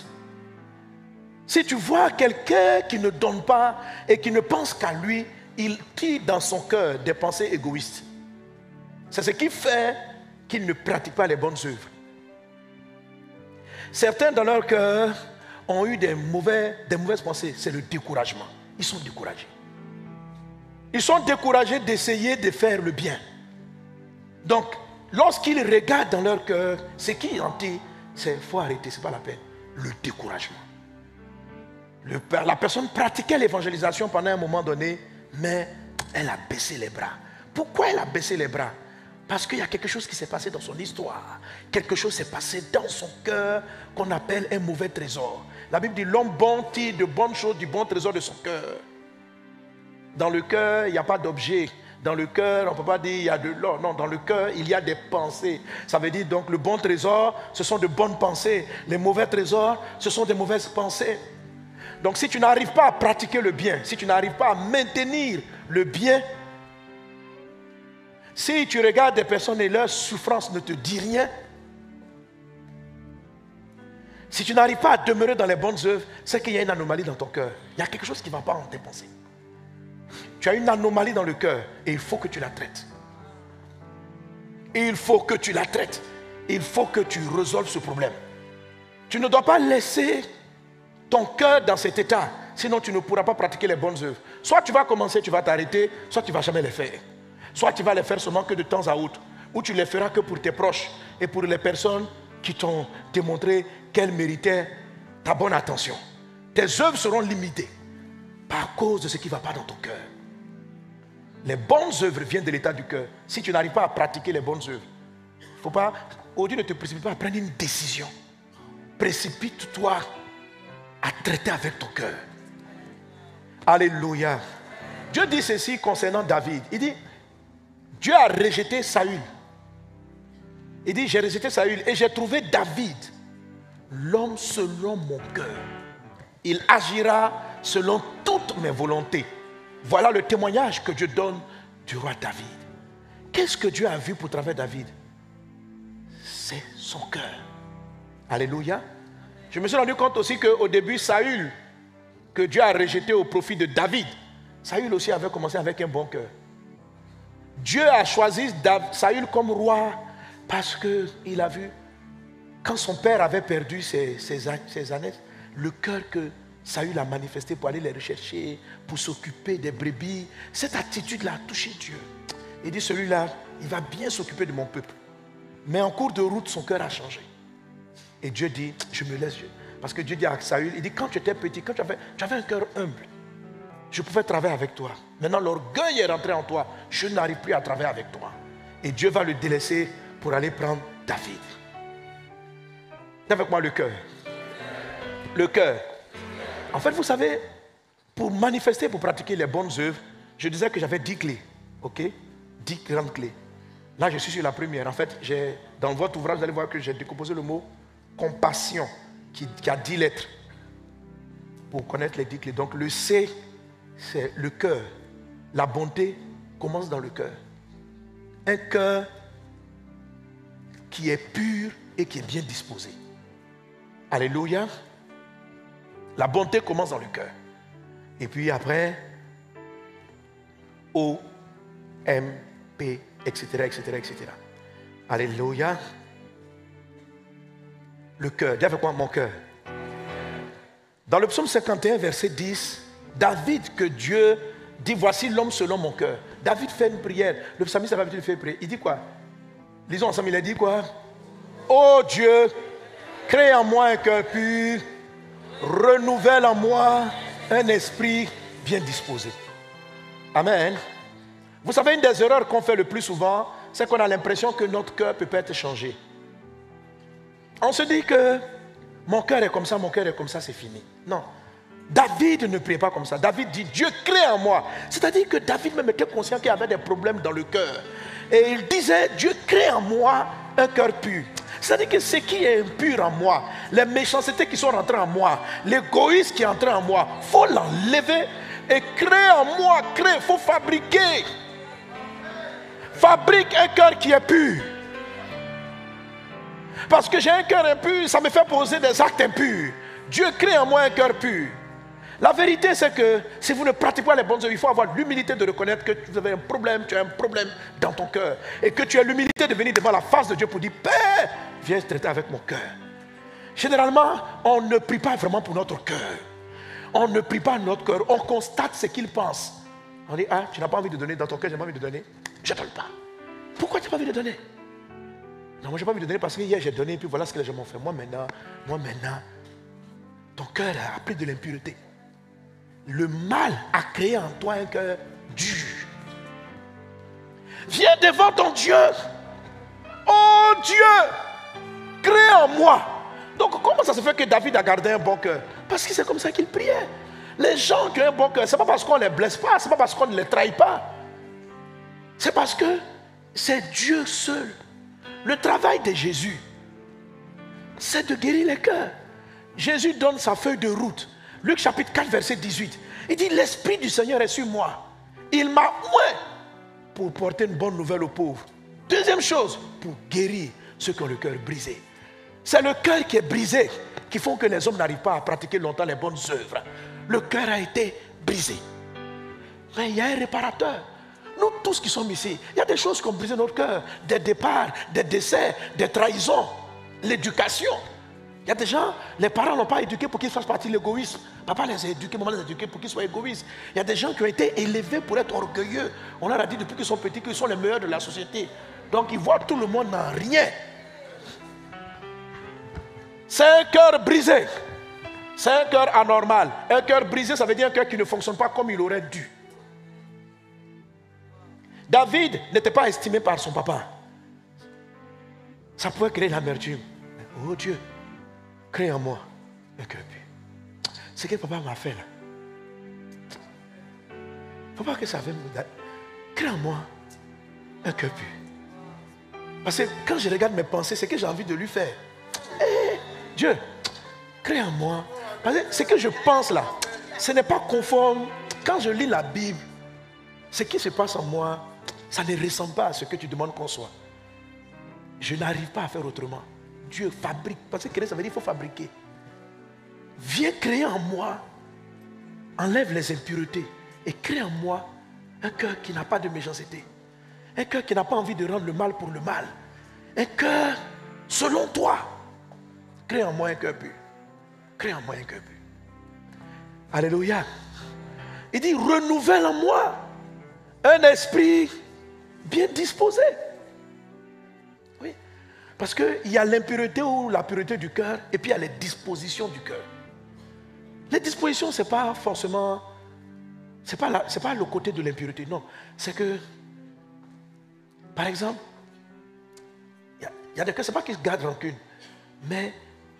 Si tu vois quelqu'un qui ne donne pas et qui ne pense qu'à lui, il tire dans son cœur des pensées égoïstes. C'est ce qui fait qu'il ne pratique pas les bonnes œuvres. Certains dans leur cœur ont eu des, mauvais, des mauvaises pensées. C'est le découragement. Ils sont découragés. Ils sont découragés d'essayer de faire le bien. Donc, lorsqu'ils regardent dans leur cœur, ce qui en dit, c'est qu'il faut arrêter, ce n'est pas la peine. Le découragement. Le, la personne pratiquait l'évangélisation pendant un moment donné, mais elle a baissé les bras. Pourquoi elle a baissé les bras? Parce qu'il y a quelque chose qui s'est passé dans son histoire. Quelque chose s'est passé dans son cœur qu'on appelle un mauvais trésor. La Bible dit l'homme bon tire de bonnes choses du bon trésor de son cœur. Dans le cœur, il n'y a pas d'objet. Dans le cœur, on ne peut pas dire il y a de l'or. Non, dans le cœur, il y a des pensées. Ça veut dire donc le bon trésor, ce sont de bonnes pensées. Les mauvais trésors, ce sont des mauvaises pensées. Donc si tu n'arrives pas à pratiquer le bien, si tu n'arrives pas à maintenir le bien, si tu regardes des personnes et leur souffrance ne te dit rien, si tu n'arrives pas à demeurer dans les bonnes œuvres, c'est qu'il y a une anomalie dans ton cœur. Il y a quelque chose qui ne va pas en tes pensées. Tu as une anomalie dans le cœur et il faut que tu la traites. Il faut que tu la traites. Il faut que tu résolves ce problème. Tu ne dois pas laisser ton cœur dans cet état, sinon tu ne pourras pas pratiquer les bonnes œuvres. Soit tu vas commencer, tu vas t'arrêter, soit tu ne vas jamais les faire. Soit tu vas les faire seulement que de temps à autre, ou tu les feras que pour tes proches et pour les personnes qui t'ont démontré qu'elles méritaient ta bonne attention. Tes œuvres seront limitées par cause de ce qui ne va pas dans ton cœur. Les bonnes œuvres viennent de l'état du cœur. Si tu n'arrives pas à pratiquer les bonnes œuvres, il ne faut pas, au lieu de te précipiter, prendre une décision. précipite-toi à traiter avec ton cœur. Alléluia. Dieu dit ceci concernant David. Il dit, Dieu a rejeté Saül. Il dit, j'ai rejeté Saül et j'ai trouvé David, l'homme selon mon cœur. Il agira selon toutes mes volontés. Voilà le témoignage que Dieu donne du roi David. Qu'est-ce que Dieu a vu pour travers David? C'est son cœur. Alléluia. Je me suis rendu compte aussi qu'au début, Saül, que Dieu a rejeté au profit de David, Saül aussi avait commencé avec un bon cœur. Dieu a choisi Saül comme roi parce qu'il a vu, quand son père avait perdu ses, ses, ses années, le cœur que Saül a manifesté pour aller les rechercher, pour s'occuper des brebis, cette attitude-là a touché Dieu. Il dit, celui-là, il va bien s'occuper de mon peuple. Mais en cours de route, son cœur a changé. Et Dieu dit, je me laisse. Parce que Dieu dit à Saül, il dit, quand tu étais petit, quand tu avais, tu avais un cœur humble, je pouvais travailler avec toi. Maintenant, l'orgueil est rentré en toi. Je n'arrive plus à travailler avec toi. Et Dieu va le délaisser pour aller prendre David. Avec moi le cœur. Le cœur. En fait, vous savez, pour manifester, pour pratiquer les bonnes œuvres, je disais que j'avais dix clés. Ok? Dix grandes clés. Là, je suis sur la première. En fait, dans votre ouvrage, vous allez voir que j'ai décomposé le mot compassion, qui, qui a dix lettres. Pour connaître les dix clés. Donc, le C, c'est le cœur. La bonté commence dans le cœur. Un cœur qui est pur et qui est bien disposé. Alléluia. La bonté commence dans le cœur. Et puis après, O, M, P, et cetera, et cetera, et cetera. Alléluia. Le cœur. Dis avec moi mon cœur. Dans le psaume cinquante et un, verset dix, David, que Dieu dit, voici l'homme selon mon cœur. David fait une prière. Le psalmiste avait l'habitude de faire une prière. Il dit quoi? Lisons ensemble, il a dit quoi? Oh Dieu, crée en moi un cœur pur, renouvelle en moi un esprit bien disposé. Amen. Vous savez, une des erreurs qu'on fait le plus souvent, c'est qu'on a l'impression que notre cœur peut pas être changé. On se dit que mon cœur est comme ça, mon cœur est comme ça, c'est fini. Non. David ne priait pas comme ça. David dit, Dieu crée en moi. C'est-à-dire que David même était conscient qu'il y avait des problèmes dans le cœur. Et il disait, Dieu crée en moi un cœur pur. C'est-à-dire que ce qui est impur en moi, les méchancetés qui sont rentrées en moi, l'égoïsme qui est entré en moi, il faut l'enlever et créer en moi, créer, il faut fabriquer. Fabrique un cœur qui est pur. Parce que j'ai un cœur impur, ça me fait poser des actes impurs. Dieu crée en moi un cœur pur. La vérité, c'est que si vous ne pratiquez pas les bonnes œuvres, il faut avoir l'humilité de reconnaître que tu avais un problème, tu as un problème dans ton cœur. Et que tu as l'humilité de venir devant la face de Dieu pour dire, Père, viens traiter avec mon cœur. Généralement, on ne prie pas vraiment pour notre cœur. On ne prie pas notre cœur. On constate ce qu'il pense. On dit, ah, tu n'as pas envie de donner dans ton cœur, j'ai pas envie de donner. Je ne donne pas. Pourquoi tu n'as pas envie de donner? Non, moi, je n'ai pas envie de donner parce que hier, j'ai donné, et puis voilà ce que les gens m'ont fait. Moi, maintenant, moi, maintenant, ton cœur a pris de l'impureté. Le mal a créé en toi un cœur dur. Viens devant ton Dieu. Oh Dieu, crée en moi. Donc comment ça se fait que David a gardé un bon cœur? Parce que c'est comme ça qu'il priait. Les gens qui ont un bon cœur, ce n'est pas parce qu'on ne les blesse pas, ce n'est pas parce qu'on ne les trahit pas. C'est parce que c'est Dieu seul. Le travail de Jésus, c'est de guérir les cœurs. Jésus donne sa feuille de route. Luc chapitre quatre, verset dix-huit. Il dit, l'Esprit du Seigneur est sur moi. Il m'a oint pour porter une bonne nouvelle aux pauvres. Deuxième chose, pour guérir ceux qui ont le cœur brisé. C'est le cœur qui est brisé qui font que les hommes n'arrivent pas à pratiquer longtemps les bonnes œuvres. Le cœur a été brisé. Mais il y a un réparateur. Nous tous qui sommes ici, il y a des choses qui ont brisé notre cœur. Des départs, des décès, des trahisons, l'éducation. Il y a des gens, les parents n'ont pas éduqué pour qu'ils fassent partie de l'égoïsme. Papa les a éduqués, maman les a éduqués pour qu'ils soient égoïstes. Il y a des gens qui ont été élevés pour être orgueilleux. On leur a dit depuis qu'ils sont petits qu'ils sont les meilleurs de la société. Donc ils voient tout le monde dans rien. C'est un cœur brisé. C'est un cœur anormal. Un cœur brisé, ça veut dire un cœur qui ne fonctionne pas comme il aurait dû. David n'était pas estimé par son papa. Ça pouvait créer l'amertume. Oh Dieu, crée en moi un cœur pur. C'est ce que papa m'a fait là. Il ne faut pas que ça vienne me dire. Crée en moi un cœur pur. Parce que quand je regarde mes pensées, c'est que j'ai envie de lui faire. Hey, Dieu, crée en moi. Parce que ce que je pense là, ce n'est pas conforme. Quand je lis la Bible, ce qui se passe en moi, ça ne ressemble pas à ce que tu demandes qu'on soit. Je n'arrive pas à faire autrement. Dieu fabrique. Parce que créer, ça veut dire qu'il faut fabriquer. Viens créer en moi. Enlève les impuretés. Et crée en moi un cœur qui n'a pas de méchanceté. Un cœur qui n'a pas envie de rendre le mal pour le mal. Un cœur selon toi. Crée en moi un cœur pur. Crée en moi un cœur pur. Alléluia. Il dit renouvelle en moi un esprit bien disposé. Oui. Parce qu'il y a l'impureté ou la pureté du cœur et puis il y a les dispositions du cœur. Les dispositions, ce n'est pas forcément... Ce n'est pas, la, c'est pas le côté de l'impureté, non. C'est que, par exemple, il y, y a des cas, ce n'est pas qu'ils gardent rancune, mais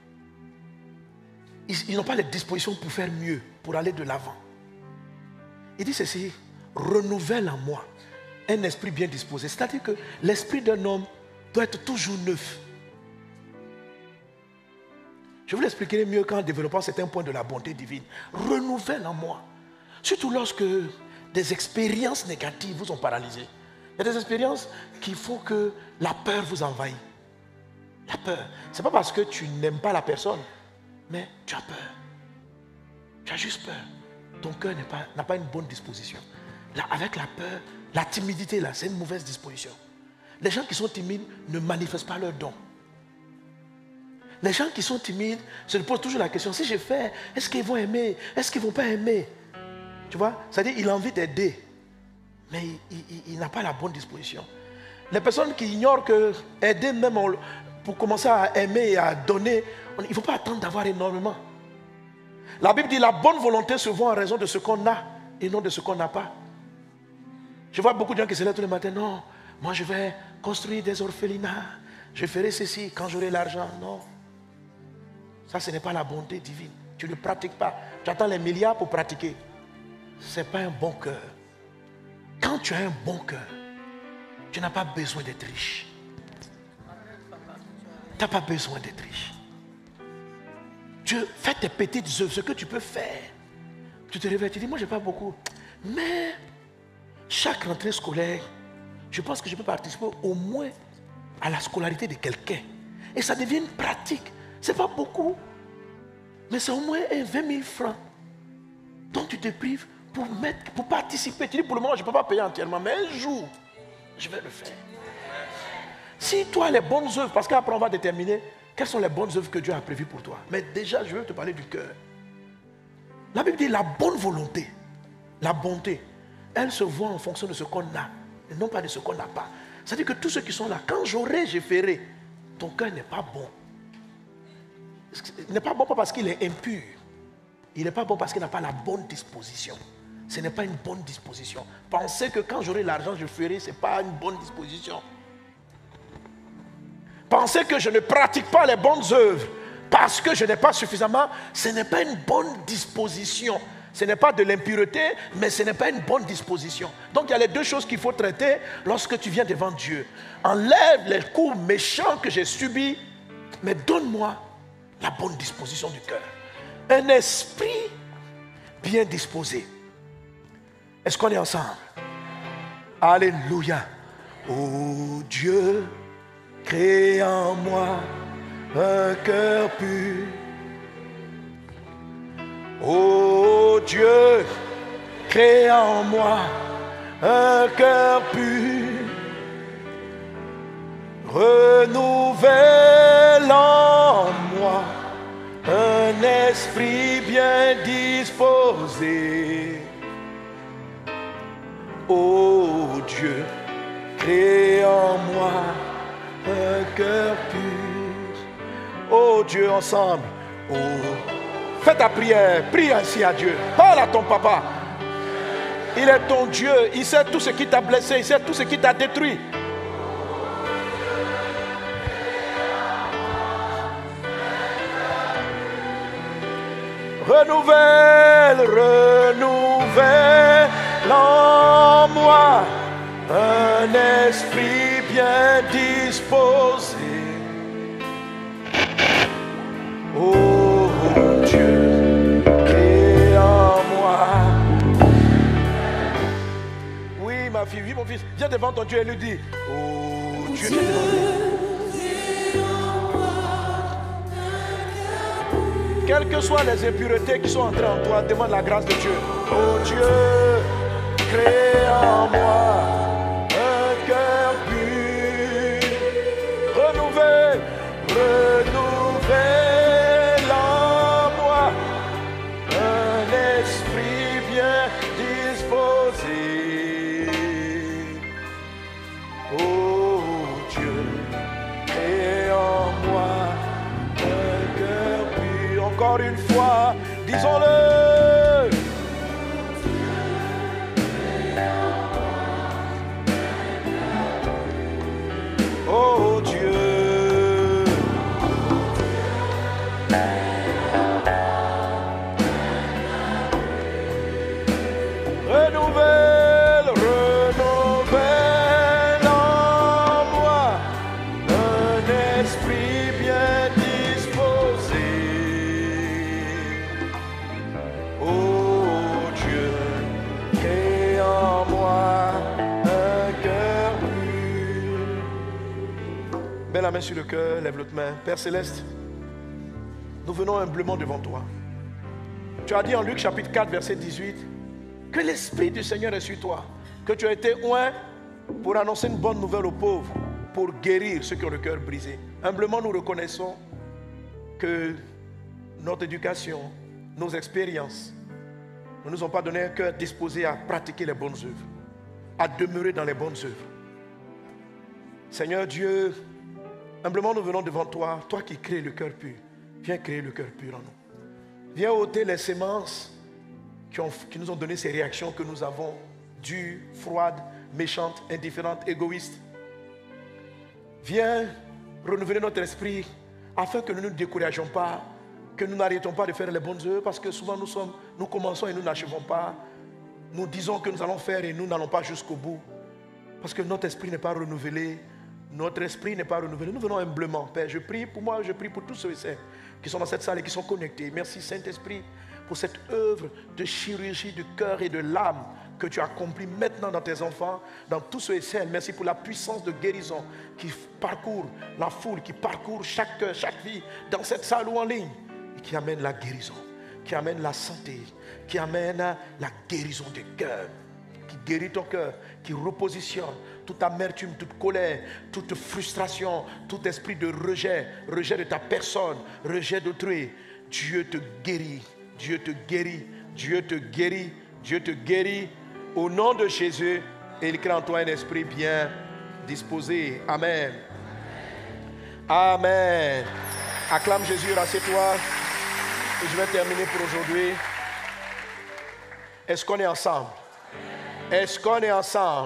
ils, ils n'ont pas les dispositions pour faire mieux, pour aller de l'avant. Il dit ceci, renouvelle en moi un esprit bien disposé. C'est-à-dire que l'esprit d'un homme doit être toujours neuf. Je vous l'expliquerai mieux quand développant certains points de la bonté divine. Renouvelle en moi. Surtout lorsque des expériences négatives vous ont paralysé. Il y a des expériences qu'il faut que la peur vous envahisse. La peur. Ce n'est pas parce que tu n'aimes pas la personne, mais tu as peur. Tu as juste peur. Ton cœur n'est pas, n'a pas une bonne disposition. Là, avec la peur, la timidité, là, c'est une mauvaise disposition. Les gens qui sont timides ne manifestent pas leurs dons. Les gens qui sont timides se posent toujours la question, si je fais, est-ce qu'ils vont aimer? Est-ce qu'ils ne vont pas aimer? Tu vois, c'est-à-dire qu'il a envie d'aider, mais il, il, il n'a pas la bonne disposition. Les personnes qui ignorent que aider même pour commencer à aimer et à donner, il ne faut pas attendre d'avoir énormément. La Bible dit la bonne volonté se voit en raison de ce qu'on a et non de ce qu'on n'a pas. Je vois beaucoup de gens qui se lèvent tous les matins, non, moi je vais construire des orphelinats, je ferai ceci quand j'aurai l'argent. Non, ça ce n'est pas la bonté divine. Tu ne pratiques pas, tu attends les milliards pour pratiquer. Ce n'est pas un bon cœur. Quand tu as un bon cœur, tu n'as pas besoin d'être riche. Tu n'as pas besoin d'être riche. Tu fais tes petites œuvres, ce que tu peux faire. Tu te réveilles, tu dis, moi je n'ai pas beaucoup. Mais chaque rentrée scolaire, je pense que je peux participer au moins à la scolarité de quelqu'un. Et ça devient une pratique. Ce n'est pas beaucoup, mais c'est au moins vingt mille francs dont tu te prives pour, mettre, pour participer. Tu dis, pour le moment, je ne peux pas payer entièrement, mais un jour, je vais le faire. Si toi, les bonnes œuvres, parce qu'après on va déterminer quelles sont les bonnes œuvres que Dieu a prévues pour toi. Mais déjà, je veux te parler du cœur. La Bible dit la bonne volonté, la bonté, elle se voit en fonction de ce qu'on a, et non pas de ce qu'on n'a pas. C'est-à-dire que tous ceux qui sont là, quand j'aurai, je ferai. Ton cœur n'est pas bon. Il n'est pas bon pas parce qu'il est impur. Il n'est pas bon parce qu'il n'a pas la bonne disposition. Ce n'est pas une bonne disposition. Penser que quand j'aurai l'argent, je ferai, ce n'est pas une bonne disposition. Penser que je ne pratique pas les bonnes œuvres parce que je n'ai pas suffisamment, ce n'est pas une bonne disposition. Ce n'est pas de l'impureté, mais ce n'est pas une bonne disposition. Donc il y a les deux choses qu'il faut traiter lorsque tu viens devant Dieu. Enlève les coups méchants que j'ai subis, mais donne-moi la bonne disposition du cœur. Un esprit bien disposé. Est-ce qu'on est ensemble? Alléluia. Oh Dieu, crée en moi un cœur pur. Oh Dieu, crée en moi un cœur pur. Renouvelle en moi un esprit bien disposé. Oh Dieu, crée en moi un cœur pur. Oh Dieu, ensemble. Oh, fais ta prière, prie ainsi à Dieu. Parle à ton papa. Il est ton Dieu. Il sait tout ce qui t'a blessé. Il sait tout ce qui t'a détruit. Renouvelle, renouvelle en moi un esprit bien disposé. Oh Dieu, crée en moi. Oui, ma fille, oui, mon fils, viens devant ton Dieu et lui dis, oh Dieu, viens devant lui. Quelles que soient les impuretés qui sont entrées en toi, demande la grâce de Dieu. Oh Dieu, crée en moi un cœur pur. Renouvelle, renouvelle en moi un esprit bien disposé. Oh Dieu, crée en moi un cœur pur. Encore une fois, disons-le. Oh Dieu, renouvelle, renouvelle en moi un esprit bien disposé. Oh Dieu, crée en moi un cœur pur. Mets la main sur le cœur, lève l'autre main. Père Céleste, nous venons humblement devant toi. Tu as dit en Luc chapitre quatre, verset dix-huit, que l'Esprit du Seigneur est sur toi, que tu as été oint pour annoncer une bonne nouvelle aux pauvres, pour guérir ceux qui ont le cœur brisé. Humblement, nous reconnaissons que notre éducation, nos expériences ne nous ont pas donné un cœur disposé à pratiquer les bonnes œuvres, à demeurer dans les bonnes œuvres. Seigneur Dieu, humblement nous venons devant toi, toi qui crées le cœur pur. Viens créer le cœur pur en nous. Viens ôter les semences qui, ont, qui nous ont donné ces réactions que nous avons, dures, froides, méchantes, indifférentes, égoïstes. Viens renouveler notre esprit afin que nous ne nous décourageons pas, que nous n'arrêtons pas de faire les bonnes œuvres, parce que souvent nous, sommes, nous commençons et nous n'achevons pas. Nous disons que nous allons faire et nous n'allons pas jusqu'au bout, parce que notre esprit n'est pas renouvelé. Notre esprit n'est pas renouvelé. Nous venons humblement, Père. Je prie pour moi, je prie pour tous ceux et celles qui sont dans cette salle et qui sont connectés. Merci Saint-Esprit pour cette œuvre de chirurgie du cœur et de l'âme que tu accomplis maintenant dans tes enfants, dans tous ceux et celles. Merci pour la puissance de guérison qui parcourt la foule, qui parcourt chaque cœur, chaque vie, dans cette salle ou en ligne, et qui amène la guérison, qui amène la santé, qui amène la guérison des cœurs, qui guérit ton cœur, qui repositionne toute amertume, toute colère, toute frustration, tout esprit de rejet, rejet de ta personne, rejet d'autrui. Dieu te guérit, Dieu te guérit, Dieu te guérit, Dieu te guérit. Au nom de Jésus, et il crée en toi un esprit bien disposé. Amen. Amen. Acclame Jésus, rassieds-toi. Et je vais terminer pour aujourd'hui. Est-ce qu'on est ensemble? Est-ce qu'on est ensemble?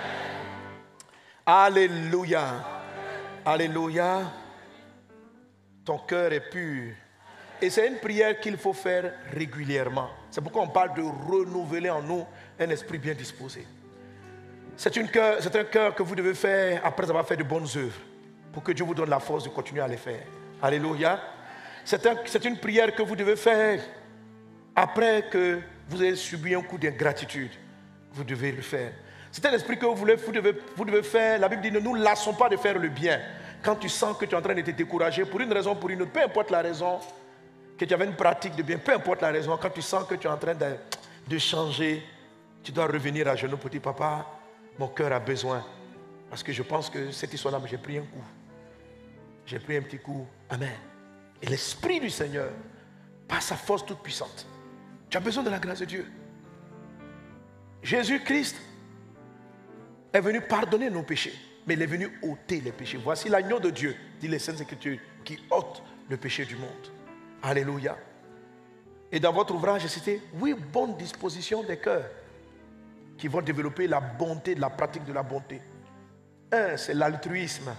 Alléluia. Alléluia. Ton cœur est pur. Et c'est une prière qu'il faut faire régulièrement. C'est pourquoi on parle de renouveler en nous un esprit bien disposé. C'est, une cœur, c'est un cœur que vous devez faire après avoir fait de bonnes œuvres, pour que Dieu vous donne la force de continuer à les faire. Alléluia. C'est, un, c'est une prière que vous devez faire après que vous ayez subi un coup d'ingratitude. Vous devez le faire. C'est un esprit que vous, voulez, vous, devez, vous devez faire. La Bible dit, ne nous lassons pas de faire le bien. Quand tu sens que tu es en train de te décourager pour une raison ou pour une autre, peu importe la raison, que tu avais une pratique de bien, peu importe la raison, quand tu sens que tu es en train de, de changer, tu dois revenir à genoux pour dire, papa, mon cœur a besoin. Parce que je pense que cette histoire-là, j'ai pris un coup. J'ai pris un petit coup. Amen. Et l'Esprit du Seigneur, par sa force toute puissante, tu as besoin de la grâce de Dieu. Jésus-Christ est venu pardonner nos péchés, mais il est venu ôter les péchés. Voici l'agneau de Dieu, dit les Saintes Écritures, qui ôte le péché du monde. Alléluia. Et dans votre ouvrage, c'était huit bonnes dispositions des cœurs qui vont développer la bonté, de la pratique de la bonté. Un, c'est l'altruisme.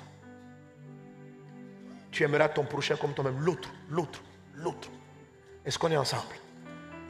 Tu aimeras ton prochain comme toi-même. L'autre, l'autre, l'autre. Est-ce qu'on est ensemble?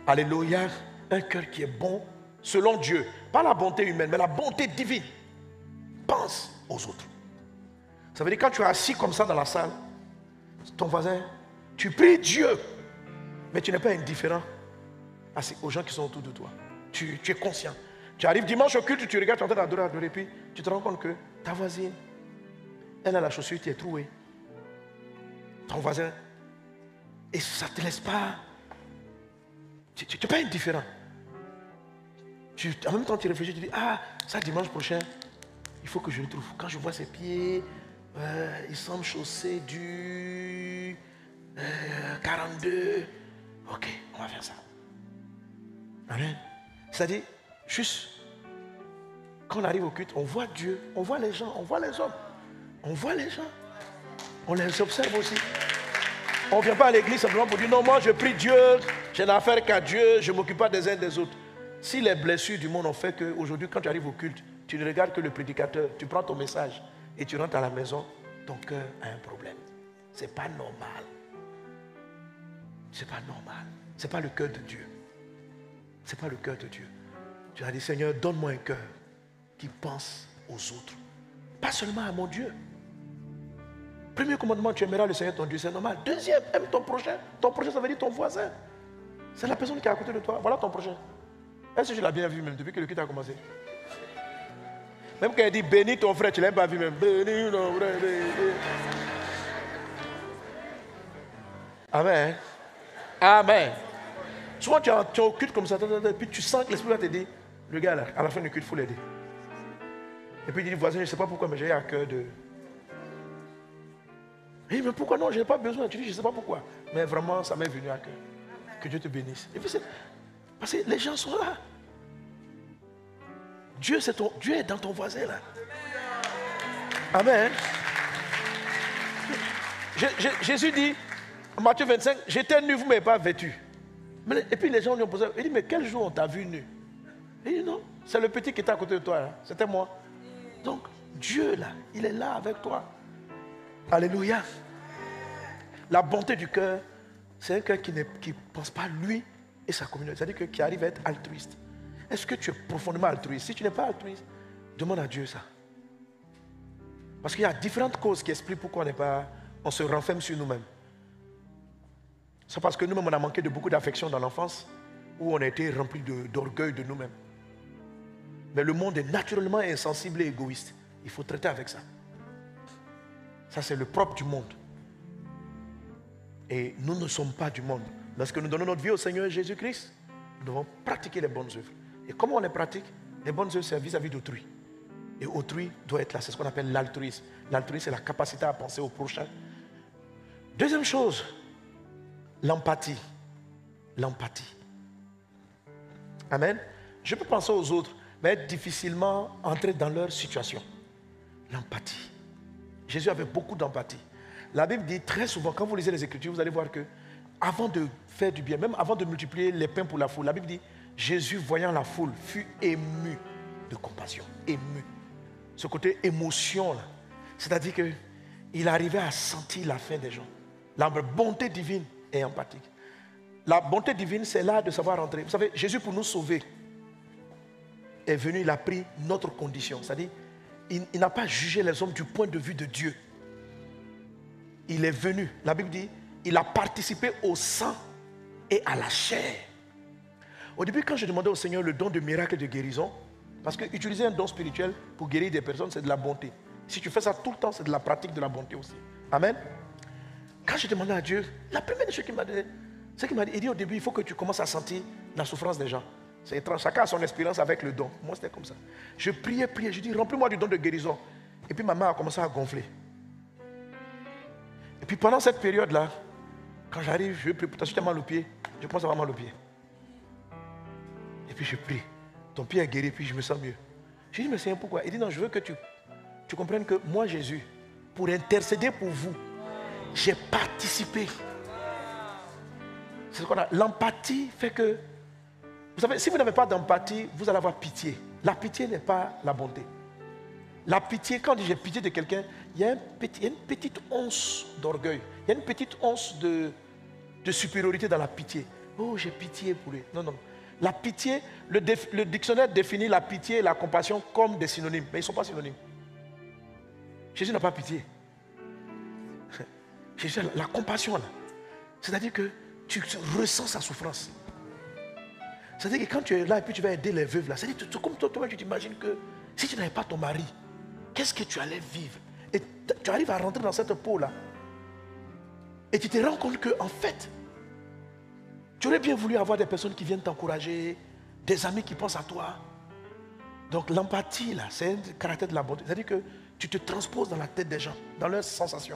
Alléluia. Un cœur qui est bon selon Dieu. Pas la bonté humaine, mais la bonté divine. Pense aux autres. Ça veut dire quand tu es assis comme ça dans la salle, ton voisin, tu pries Dieu, mais tu n'es pas indifférent aux gens qui sont autour de toi. Tu, tu es conscient. Tu arrives dimanche au culte, tu regardes, tu es en train d'adorer, adorer, puis tu te rends compte que ta voisine, elle a la chaussure qui est trouée. Ton voisin, et ça ne te laisse pas. Tu n'es pas indifférent. Tu, en même temps, tu réfléchis, tu dis, ah, ça dimanche prochain, il faut que je le trouve. Quand je vois ses pieds, euh, il semble chausser du euh, quarante-deux. Ok, on va faire ça. Amen. C'est-à-dire, juste, quand on arrive au culte, on voit Dieu, on voit les gens, on voit les hommes. On voit les gens. On les observe aussi. On ne vient pas à l'église simplement pour dire, non, moi je prie Dieu, je n'ai affaire qu'à Dieu, je ne m'occupe pas des uns des autres. Si les blessures du monde ont fait qu'aujourd'hui, quand tu arrives au culte, tu ne regardes que le prédicateur, tu prends ton message et tu rentres à la maison, ton cœur a un problème. Ce n'est pas normal. Ce n'est pas normal. Ce n'est pas le cœur de Dieu. Ce n'est pas le cœur de Dieu. Tu as dit, Seigneur, donne-moi un cœur qui pense aux autres. Pas seulement à mon Dieu. Premier commandement, tu aimeras le Seigneur ton Dieu, c'est normal. Deuxième, aime ton prochain. Ton prochain, ça veut dire ton voisin. C'est la personne qui est à côté de toi. Voilà ton prochain. Est-ce que tu l'as bien vu même depuis que le culte a commencé? Même quand il dit bénis ton frère, tu ne l'as pas vu même. Bénis ton frère. Bénis. Amen. Amen. Souvent tu es au culte comme ça, et puis tu sens que l'esprit va te dire, le gars là, à la fin du culte, il faut l'aider. Et puis il dit, voisin, je ne sais pas pourquoi, mais j'ai à cœur de... Il dit, mais pourquoi non, je n'ai pas besoin. Tu dis, je ne sais pas pourquoi. Mais vraiment, ça m'est venu à cœur. Que Dieu te bénisse. Et puis c'est... Parce que les gens sont là. Dieu, c'est ton... Dieu est dans ton voisin là. Amen. Je, je, Jésus dit, en Matthieu vingt-cinq, j'étais nu, vous ne m'avez pas vêtu. Mais, et puis les gens lui ont posé, il dit, mais quel jour on t'a vu nu? Il dit, non, c'est le petit qui était à côté de toi, là. C'était moi. Donc, Dieu là, il est là avec toi. Alléluia. La bonté du cœur, c'est un cœur qui ne qui pense pas lui et sa communauté. C'est-à-dire que, qui arrive à être altruiste. Est-ce que tu es profondément altruiste? Si tu n'es pas altruiste, demande à Dieu ça. Parce qu'il y a différentes causes qui expliquent pourquoi on n'est pas, on se renferme sur nous-mêmes. C'est parce que nous-mêmes, on a manqué de beaucoup d'affection dans l'enfance, où on a été rempli de, d'orgueil de nous-mêmes. Mais le monde est naturellement insensible et égoïste. Il faut traiter avec ça. Ça, c'est le propre du monde. Et nous ne sommes pas du monde. Lorsque nous donnons notre vie au Seigneur Jésus-Christ, nous devons pratiquer les bonnes œuvres. Et comment on les pratique? Les bonnes œuvres, c'est vis-à-vis d'autrui. Et autrui doit être là. C'est ce qu'on appelle l'altruisme. L'altruisme, c'est la capacité à penser au prochain. Deuxième chose, l'empathie. L'empathie. Amen. Je peux penser aux autres, mais être difficilement entrer dans leur situation. L'empathie. Jésus avait beaucoup d'empathie. La Bible dit très souvent, quand vous lisez les Écritures, vous allez voir que avant de faire du bien, même avant de multiplier les pains pour la foule, la Bible dit, Jésus, voyant la foule, fut ému de compassion. Ému. Ce côté émotion, là. C'est-à-dire qu'il arrivait à sentir la faim des gens. La bonté divine est empathique. La bonté divine, c'est là de savoir entrer. Vous savez, Jésus, pour nous sauver, est venu, il a pris notre condition. C'est-à-dire, il, il n'a pas jugé les hommes du point de vue de Dieu. Il est venu, la Bible dit, il a participé au sang et à la chair. Au début, quand je demandais au Seigneur le don de miracle de guérison, parce que utiliser un don spirituel pour guérir des personnes, c'est de la bonté. Si tu fais ça tout le temps, c'est de la pratique de la bonté aussi. Amen. Quand je demandais à Dieu, la première chose qu'il m'a dit, c'est qu'il m'a dit, il dit au début, il faut que tu commences à sentir la souffrance des gens. C'est étrange, chacun a son expérience avec le don. Moi, c'était comme ça. Je priais, priais, je dis, remplis-moi du don de guérison. Et puis ma main a commencé à gonfler. Et puis pendant cette période-là, quand j'arrive, je prie, peut-être que j'ai mal au pied, je commence à avoir mal au pied. Et puis je prie, ton pied est guéri, puis je me sens mieux. Je dis, mais Seigneur, pourquoi? Il dit, non, je veux que tu, tu comprennes que moi, Jésus, pour intercéder pour vous, j'ai participé. C'est ce qu'on a. L'empathie fait que, vous savez, si vous n'avez pas d'empathie, vous allez avoir pitié. La pitié n'est pas la bonté. La pitié, quand on dit j'ai pitié de quelqu'un, il y a, un petit, il y a une petite once d'orgueil. Il y a une petite once de, de supériorité dans la pitié. Oh, j'ai pitié pour lui. Non, non. La pitié, le, déf, le dictionnaire définit la pitié et la compassion comme des synonymes. Mais ils ne sont pas synonymes. Jésus n'a pas pitié. Jésus a la, la compassion, là. C'est-à-dire que tu, tu ressens sa souffrance. C'est-à-dire que quand tu es là et puis tu vas aider les veuves, là, c'est-à-dire que comme toi, toi, tu t'imagines que si tu n'avais pas ton mari, qu'est-ce que tu allais vivre? Et tu arrives à rentrer dans cette peau-là. Et tu te rends compte qu'en fait, tu aurais bien voulu avoir des personnes qui viennent t'encourager, des amis qui pensent à toi. Donc l'empathie, là, c'est un caractère de la bonté. C'est-à-dire que tu te transposes dans la tête des gens, dans leurs sensations.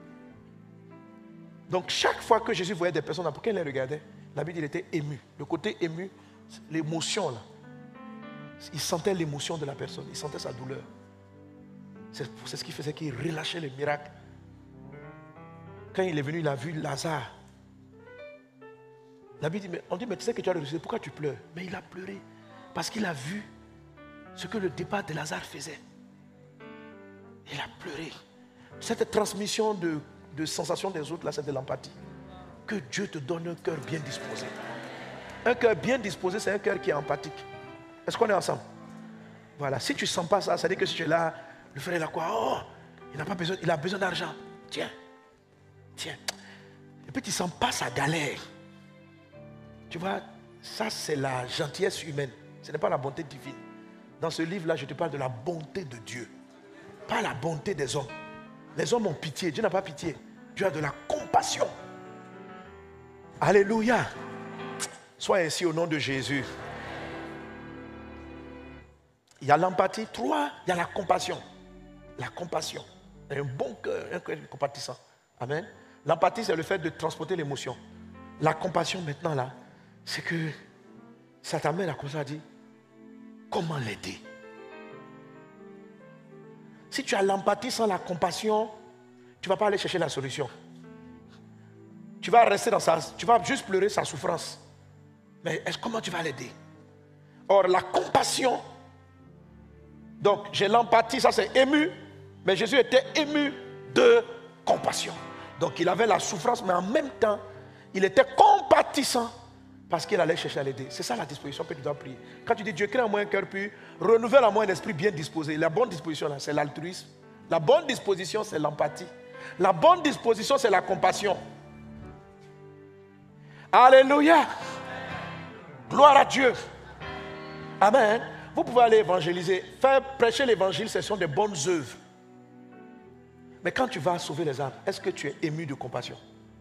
Donc chaque fois que Jésus voyait des personnes, pourquoi il les regardait? La Bible, il était ému. Le côté ému, l'émotion, là. Il sentait l'émotion de la personne, il sentait sa douleur. C'est, c'est ce qui faisait qu'il relâchait les miracles. Quand il est venu, il a vu Lazare. La Bible dit, mais on dit, mais tu sais que tu as ressuscité, pourquoi tu pleures? Mais il a pleuré parce qu'il a vu ce que le départ de Lazare faisait. Il a pleuré. Cette transmission de, de sensations des autres, là, c'est de l'empathie. Que Dieu te donne un cœur bien disposé. Un cœur bien disposé, c'est un cœur qui est empathique. Est-ce qu'on est ensemble? Voilà. Si tu ne sens pas ça, ça veut dire que si tu es là, le frère, il a quoi? Oh, il n'a pas besoin, il a besoin d'argent. Tiens, tiens. Et puis tu ne sens pas sa galère. Tu vois, ça c'est la gentillesse humaine. Ce n'est pas la bonté divine. Dans ce livre-là, je te parle de la bonté de Dieu. Pas la bonté des hommes. Les hommes ont pitié. Dieu n'a pas pitié. Dieu a de la compassion. Alléluia. Sois ainsi au nom de Jésus. Il y a l'empathie. Trois, il y a la compassion. La compassion. Un bon cœur, un cœur compatissant. Amen. L'empathie, c'est le fait de transporter l'émotion. La compassion, maintenant, là, c'est que ça t'amène à comme ça à dire, comment l'aider? Si tu as l'empathie sans la compassion, tu ne vas pas aller chercher la solution. Tu vas rester dans sa... Tu vas juste pleurer sa souffrance. Mais est-ce, comment tu vas l'aider? Or, la compassion... Donc, j'ai l'empathie, ça c'est ému. Mais Jésus était ému de compassion. Donc, il avait la souffrance, mais en même temps, il était compatissant parce qu'il allait chercher à l'aider. C'est ça la disposition que tu dois prier. Quand tu dis Dieu crée en moi un cœur pur, renouvelle en moi un esprit bien disposé. La bonne disposition, là, c'est l'altruisme. La bonne disposition, c'est l'empathie. La bonne disposition, c'est la compassion. Alléluia. Gloire à Dieu. Amen. Vous pouvez aller évangéliser. Faire prêcher l'évangile, ce sont des bonnes œuvres. Mais quand tu vas sauver les âmes, est-ce que tu es ému de compassion?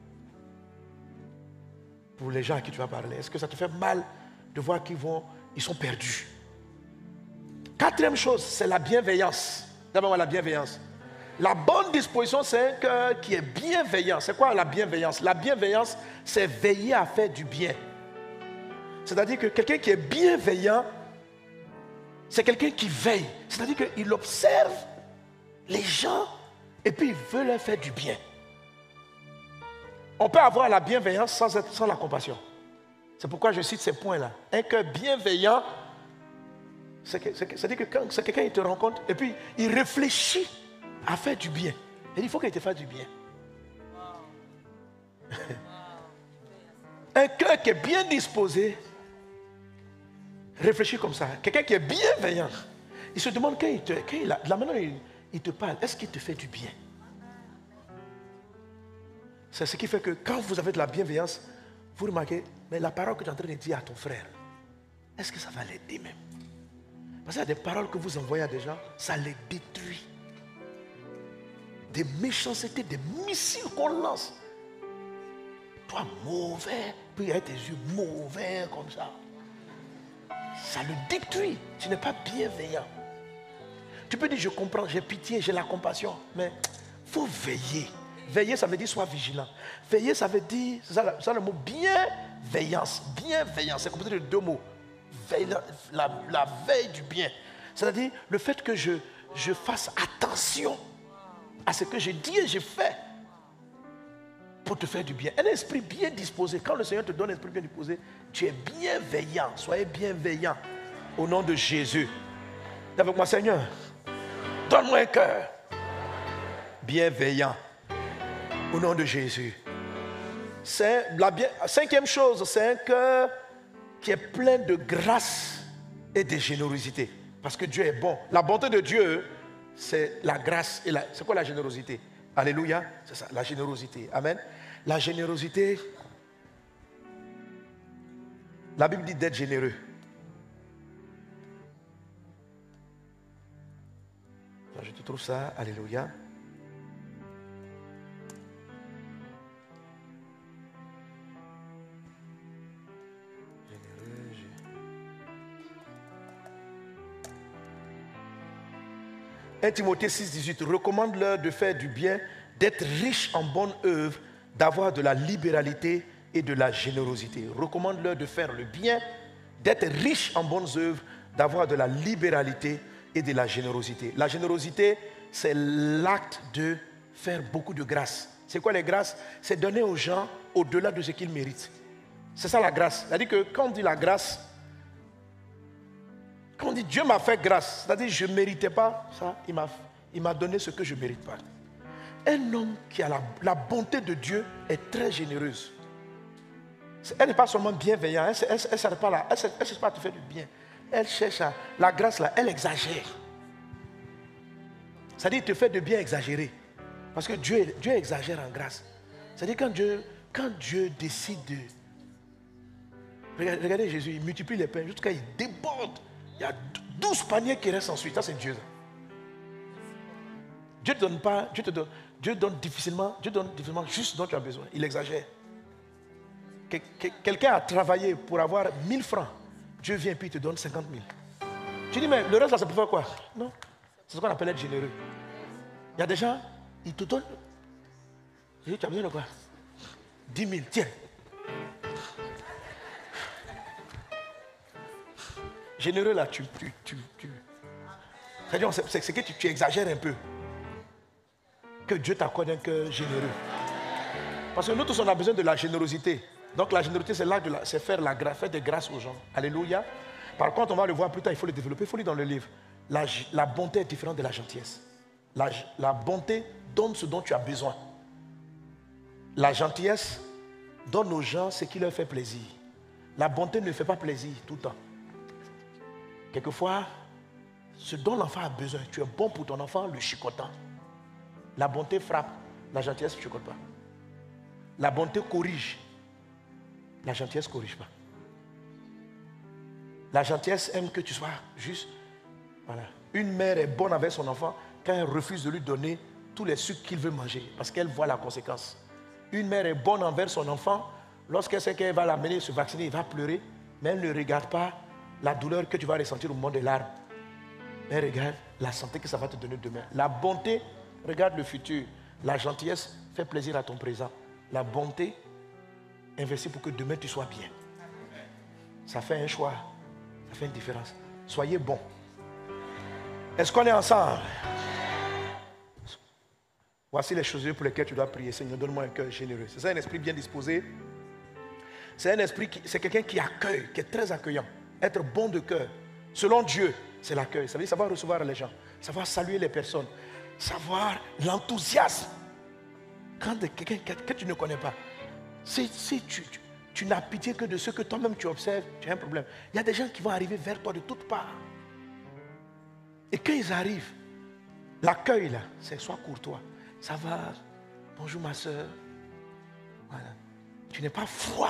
Pour les gens à qui tu vas parler, est-ce que ça te fait mal de voir qu'ils vont, ils sont perdus? Quatrième chose, c'est la bienveillance. D'abord, la bienveillance. La bonne disposition, c'est un cœur qui est bienveillant. C'est quoi la bienveillance? La bienveillance, c'est veiller à faire du bien. C'est-à-dire que quelqu'un qui est bienveillant, c'est quelqu'un qui veille. C'est-à-dire qu'il observe les gens et puis il veut leur faire du bien. On peut avoir la bienveillance sans, être, sans la compassion. C'est pourquoi je cite ces points-là. Un cœur bienveillant, c'est-à-dire que quand c'est quelqu'un qui te rencontre et puis il réfléchit à faire du bien. Et il faut qu'il te fasse du bien. Un cœur qui est bien disposé réfléchit comme ça. Quelqu'un qui est bienveillant, il se demande quand il te, quand il a, de la manière il, il te parle, est-ce qu'il te fait du bien? C'est ce qui fait que quand vous avez de la bienveillance, vous remarquez, mais la parole que tu es en train de dire à ton frère, est-ce que ça va l'aider même? Parce qu'il y a des paroles que vous envoyez à des gens, ça les détruit. Des méchancetés, des missiles qu'on lance. Toi, mauvais, puis il y a tes yeux mauvais comme ça. Ça le détruit. Tu n'es pas bienveillant. Tu peux dire, je comprends, j'ai pitié, j'ai la compassion, mais il faut veiller. Veiller, ça veut dire sois vigilant. Veiller, ça veut dire, c'est ça, ça le mot bienveillance. Bienveillance, c'est composé de deux mots. Veille, la, la, la veille du bien. C'est-à-dire le fait que je, je fasse attention à ce que je dis et je fais pour te faire du bien. Un esprit bien disposé, quand le Seigneur te donne un esprit bien disposé, tu es bienveillant. Soyez bienveillant au nom de Jésus. Dis avec moi, Seigneur, donne-moi un cœur bienveillant. Au nom de Jésus. c'est la bien... Cinquième chose, c'est un cœur qui est plein de grâce et de générosité. Parce que Dieu est bon. La bonté de Dieu, c'est la grâce et la... C'est quoi la générosité? Alléluia, c'est ça, la générosité. Amen. La générosité, la Bible dit d'être généreux. Je te trouve ça, alléluia. Généreux, généreux. un Timothée six, dix-huit, recommande-leur de faire du bien, d'être riche en bonnes œuvres, d'avoir de la libéralité et de la générosité. Recommande-leur de faire le bien, d'être riche en bonnes œuvres, d'avoir de la libéralité et de la générosité. La générosité, c'est l'acte de faire beaucoup de grâce. C'est quoi les grâces? C'est donner aux gens au-delà de ce qu'ils méritent. C'est ça la grâce. C'est-à-dire que quand on dit la grâce, quand on dit Dieu m'a fait grâce, c'est-à-dire je ne méritais pas ça, il m'a, il m'a donné ce que je ne mérite pas. Un homme qui a la, la bonté de Dieu est très généreuse. Elle n'est pas seulement bienveillante, elle ne cherche pas, là, elle, elle cherche pas à te faire du bien. Elle cherche à, la grâce là, elle exagère. C'est-à-dire qu'il te fait de bien exagérer. Parce que Dieu, Dieu exagère en grâce. C'est-à-dire quand Dieu, quand Dieu décide de... Regardez, regardez Jésus, il multiplie les pains jusqu'à il déborde. Il y a douze paniers qui restent ensuite. Ça, c'est Dieu. Dieu ne te donne pas, Dieu te donne, Dieu donne difficilement, Dieu donne difficilement juste ce dont tu as besoin. Il exagère. Quelqu'un a travaillé pour avoir mille francs. Dieu vient et puis il te donne cinquante mille. Tu dis, mais le reste là, c'est pour faire quoi? Non. C'est ce qu'on appelle être généreux. Il y a des gens, ils te donnent. Tu as besoin de quoi? dix mille, tiens. Généreux là, tu... tu, tu, tu. C'est-à-dire, c'est, c'est que tu, tu exagères un peu. Que Dieu t'accorde un cœur généreux. Parce que nous tous, on a besoin de la générosité. Donc la générosité, c'est, là de la, c'est faire, la, faire des grâces aux gens. Alléluia. Par contre, on va le voir plus tard, il faut le développer, il faut lire dans le livre. La, la bonté est différente de la gentillesse. La, la bonté donne ce dont tu as besoin. La gentillesse donne aux gens ce qui leur fait plaisir. La bonté ne fait pas plaisir tout le temps. Quelquefois, ce dont l'enfant a besoin, tu es bon pour ton enfant, le chicotant. La bonté frappe, la gentillesse ne chicote pas. La bonté corrige, la gentillesse ne corrige pas. La gentillesse aime que tu sois juste. Voilà. Une mère est bonne avec son enfant quand elle refuse de lui donner tous les sucres qu'il veut manger parce qu'elle voit la conséquence. Une mère est bonne envers son enfant lorsqu'elle sait qu'elle va l'amener se vacciner, il va pleurer, mais elle ne regarde pas la douleur que tu vas ressentir au moment des larmes. Mais regarde la santé que ça va te donner demain. La bonté regarde le futur. La gentillesse fait plaisir à ton présent. La bonté investit pour que demain tu sois bien. Ça fait un choix. Ça fait une différence. Soyez bons. Est-ce qu'on est ensemble? Voici les choses pour lesquelles tu dois prier. Seigneur, donne-moi un cœur généreux. C'est ça, un esprit bien disposé. C'est un esprit, qui, c'est quelqu'un qui accueille, qui est très accueillant. Être bon de cœur. Selon Dieu, c'est l'accueil. Ça veut dire savoir recevoir les gens. Savoir saluer les personnes. Savoir l'enthousiasme. Quand quelqu'un que, que tu ne connais pas, si, si tu, tu, tu n'as pitié que de ceux que toi-même tu observes, tu as un problème. Il y a des gens qui vont arriver vers toi de toutes parts. Et quand ils arrivent, l'accueil là, c'est sois courtois. Ça va, bonjour ma soeur. Voilà. Tu n'es pas froid.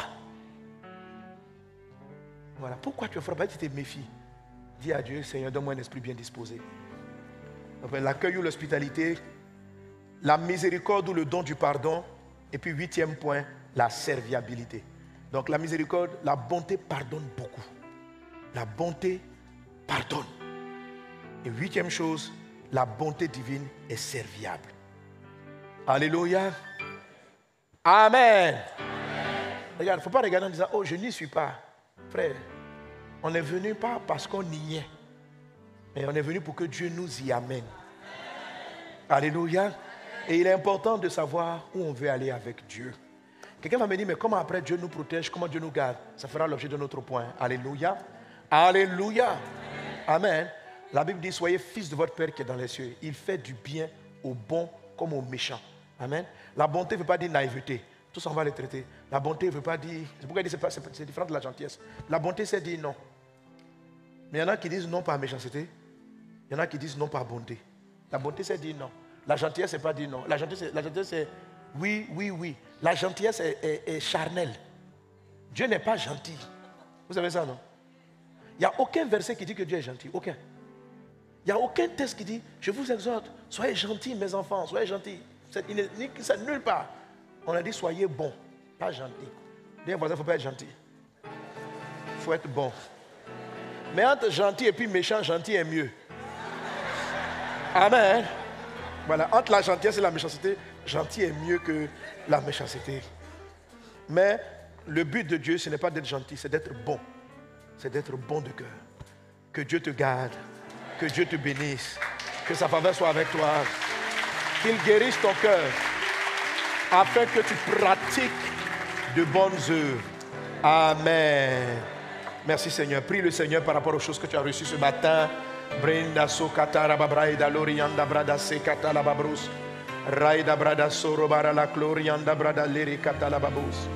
Voilà. Pourquoi tu es froid? Parce que tu te méfies. Dis à Dieu, Seigneur, donne-moi un esprit bien disposé. Enfin, l'accueil ou l'hospitalité, la miséricorde ou le don du pardon. Et puis huitième point, la serviabilité. Donc la miséricorde, la bonté pardonne beaucoup. La bonté pardonne. Et huitième chose, la bonté divine est serviable. Alléluia. Amen. Amen. Regarde, il ne faut pas regarder en disant, oh, je n'y suis pas. Frère, on n'est venu pas parce qu'on y est, mais on est venu pour que Dieu nous y amène. Alléluia. Et il est important de savoir où on veut aller avec Dieu. Quelqu'un va me dire, mais comment après Dieu nous protège, comment Dieu nous garde? Ça fera l'objet de notre point. Alléluia. Alléluia. Amen. La Bible dit, soyez fils de votre Père qui est dans les cieux. Il fait du bien aux bons comme aux méchants. Amen. La bonté ne veut pas dire naïveté. Tout ça, on va les traiter. La bonté ne veut pas dire... C'est pourquoi il dit que c'est différent de la gentillesse. La bonté, c'est dire non. Mais il y en a qui disent non par méchanceté. Il y en a qui disent non par bonté. La bonté, c'est dire non. La gentillesse, c'est pas dire non. La gentillesse, la gentillesse c'est oui, oui, oui. La gentillesse est, est, est charnelle. Dieu n'est pas gentil. Vous savez ça, non? Il n'y a aucun verset qui dit que Dieu est gentil. Aucun. Il n'y a aucun texte qui dit, je vous exhorte, soyez gentils, mes enfants, soyez gentils. C'est nulle part. On a dit, soyez bons, pas gentils. Dis à voisin, il ne faut pas être gentil. Il faut être bon. Mais entre gentil et puis méchant, gentil est mieux. Amen. Voilà, entre la gentillesse et la méchanceté, gentil est mieux que la méchanceté. Mais le but de Dieu, ce n'est pas d'être gentil, c'est d'être bon. C'est d'être bon de cœur. Que Dieu te garde, que Dieu te bénisse, que sa faveur soit avec toi, qu'il guérisse ton cœur, afin que tu pratiques de bonnes œuvres. Amen. Merci Seigneur. Prie le Seigneur par rapport aux choses que tu as reçues ce matin. Brenda so katara babraida lorianda brada se katala babrus. Raida brada sorobara la glorianda brada leri katala babus.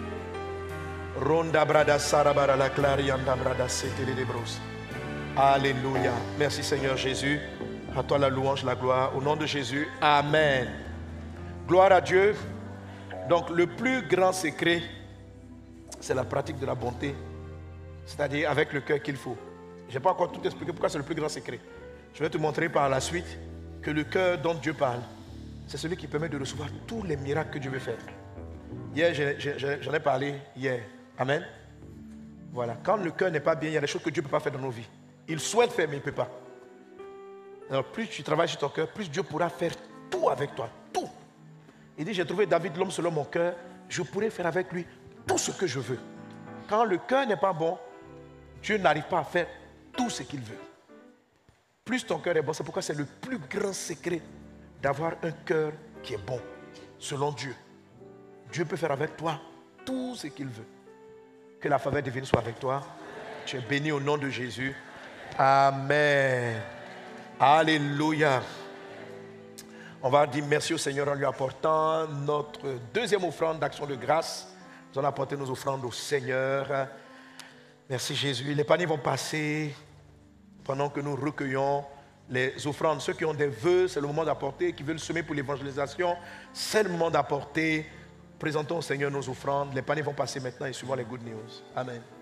Ronda brada sarabara la clarianda brada setele de bros. Alléluia. Merci Seigneur Jésus. À toi la louange, la gloire. Au nom de Jésus. Amen. Gloire à Dieu. Donc le plus grand secret, c'est la pratique de la bonté. C'est-à-dire avec le cœur qu'il faut. Je n'ai pas encore tout expliqué pourquoi c'est le plus grand secret. Je vais te montrer par la suite que le cœur dont Dieu parle, c'est celui qui permet de recevoir tous les miracles que Dieu veut faire. Hier, j'en ai parlé hier. Amen. Voilà. Quand le cœur n'est pas bien, il y a des choses que Dieu ne peut pas faire dans nos vies. Il souhaite faire, mais il ne peut pas. Alors, plus tu travailles sur ton cœur, plus Dieu pourra faire tout avec toi. Tout. Il dit, j'ai trouvé David, l'homme selon mon cœur. Je pourrai faire avec lui tout ce que je veux. Quand le cœur n'est pas bon, Dieu n'arrive pas à faire tout ce qu'il veut. Plus ton cœur est bon, c'est pourquoi c'est le plus grand secret d'avoir un cœur qui est bon, selon Dieu. Dieu peut faire avec toi tout ce qu'il veut. Que la faveur divine soit avec toi. Tu es béni au nom de Jésus. Amen. Alléluia. On va dire merci au Seigneur en lui apportant notre deuxième offrande d'action de grâce. Nous allons apporter nos offrandes au Seigneur. Merci Jésus. Les paniers vont passer pendant que nous recueillons les offrandes. Ceux qui ont des vœux, c'est le moment d'apporter. Qui veulent semer pour l'évangélisation, c'est le moment d'apporter. Présentons au Seigneur nos offrandes. Les paniers vont passer maintenant et suivons les good news. Amen.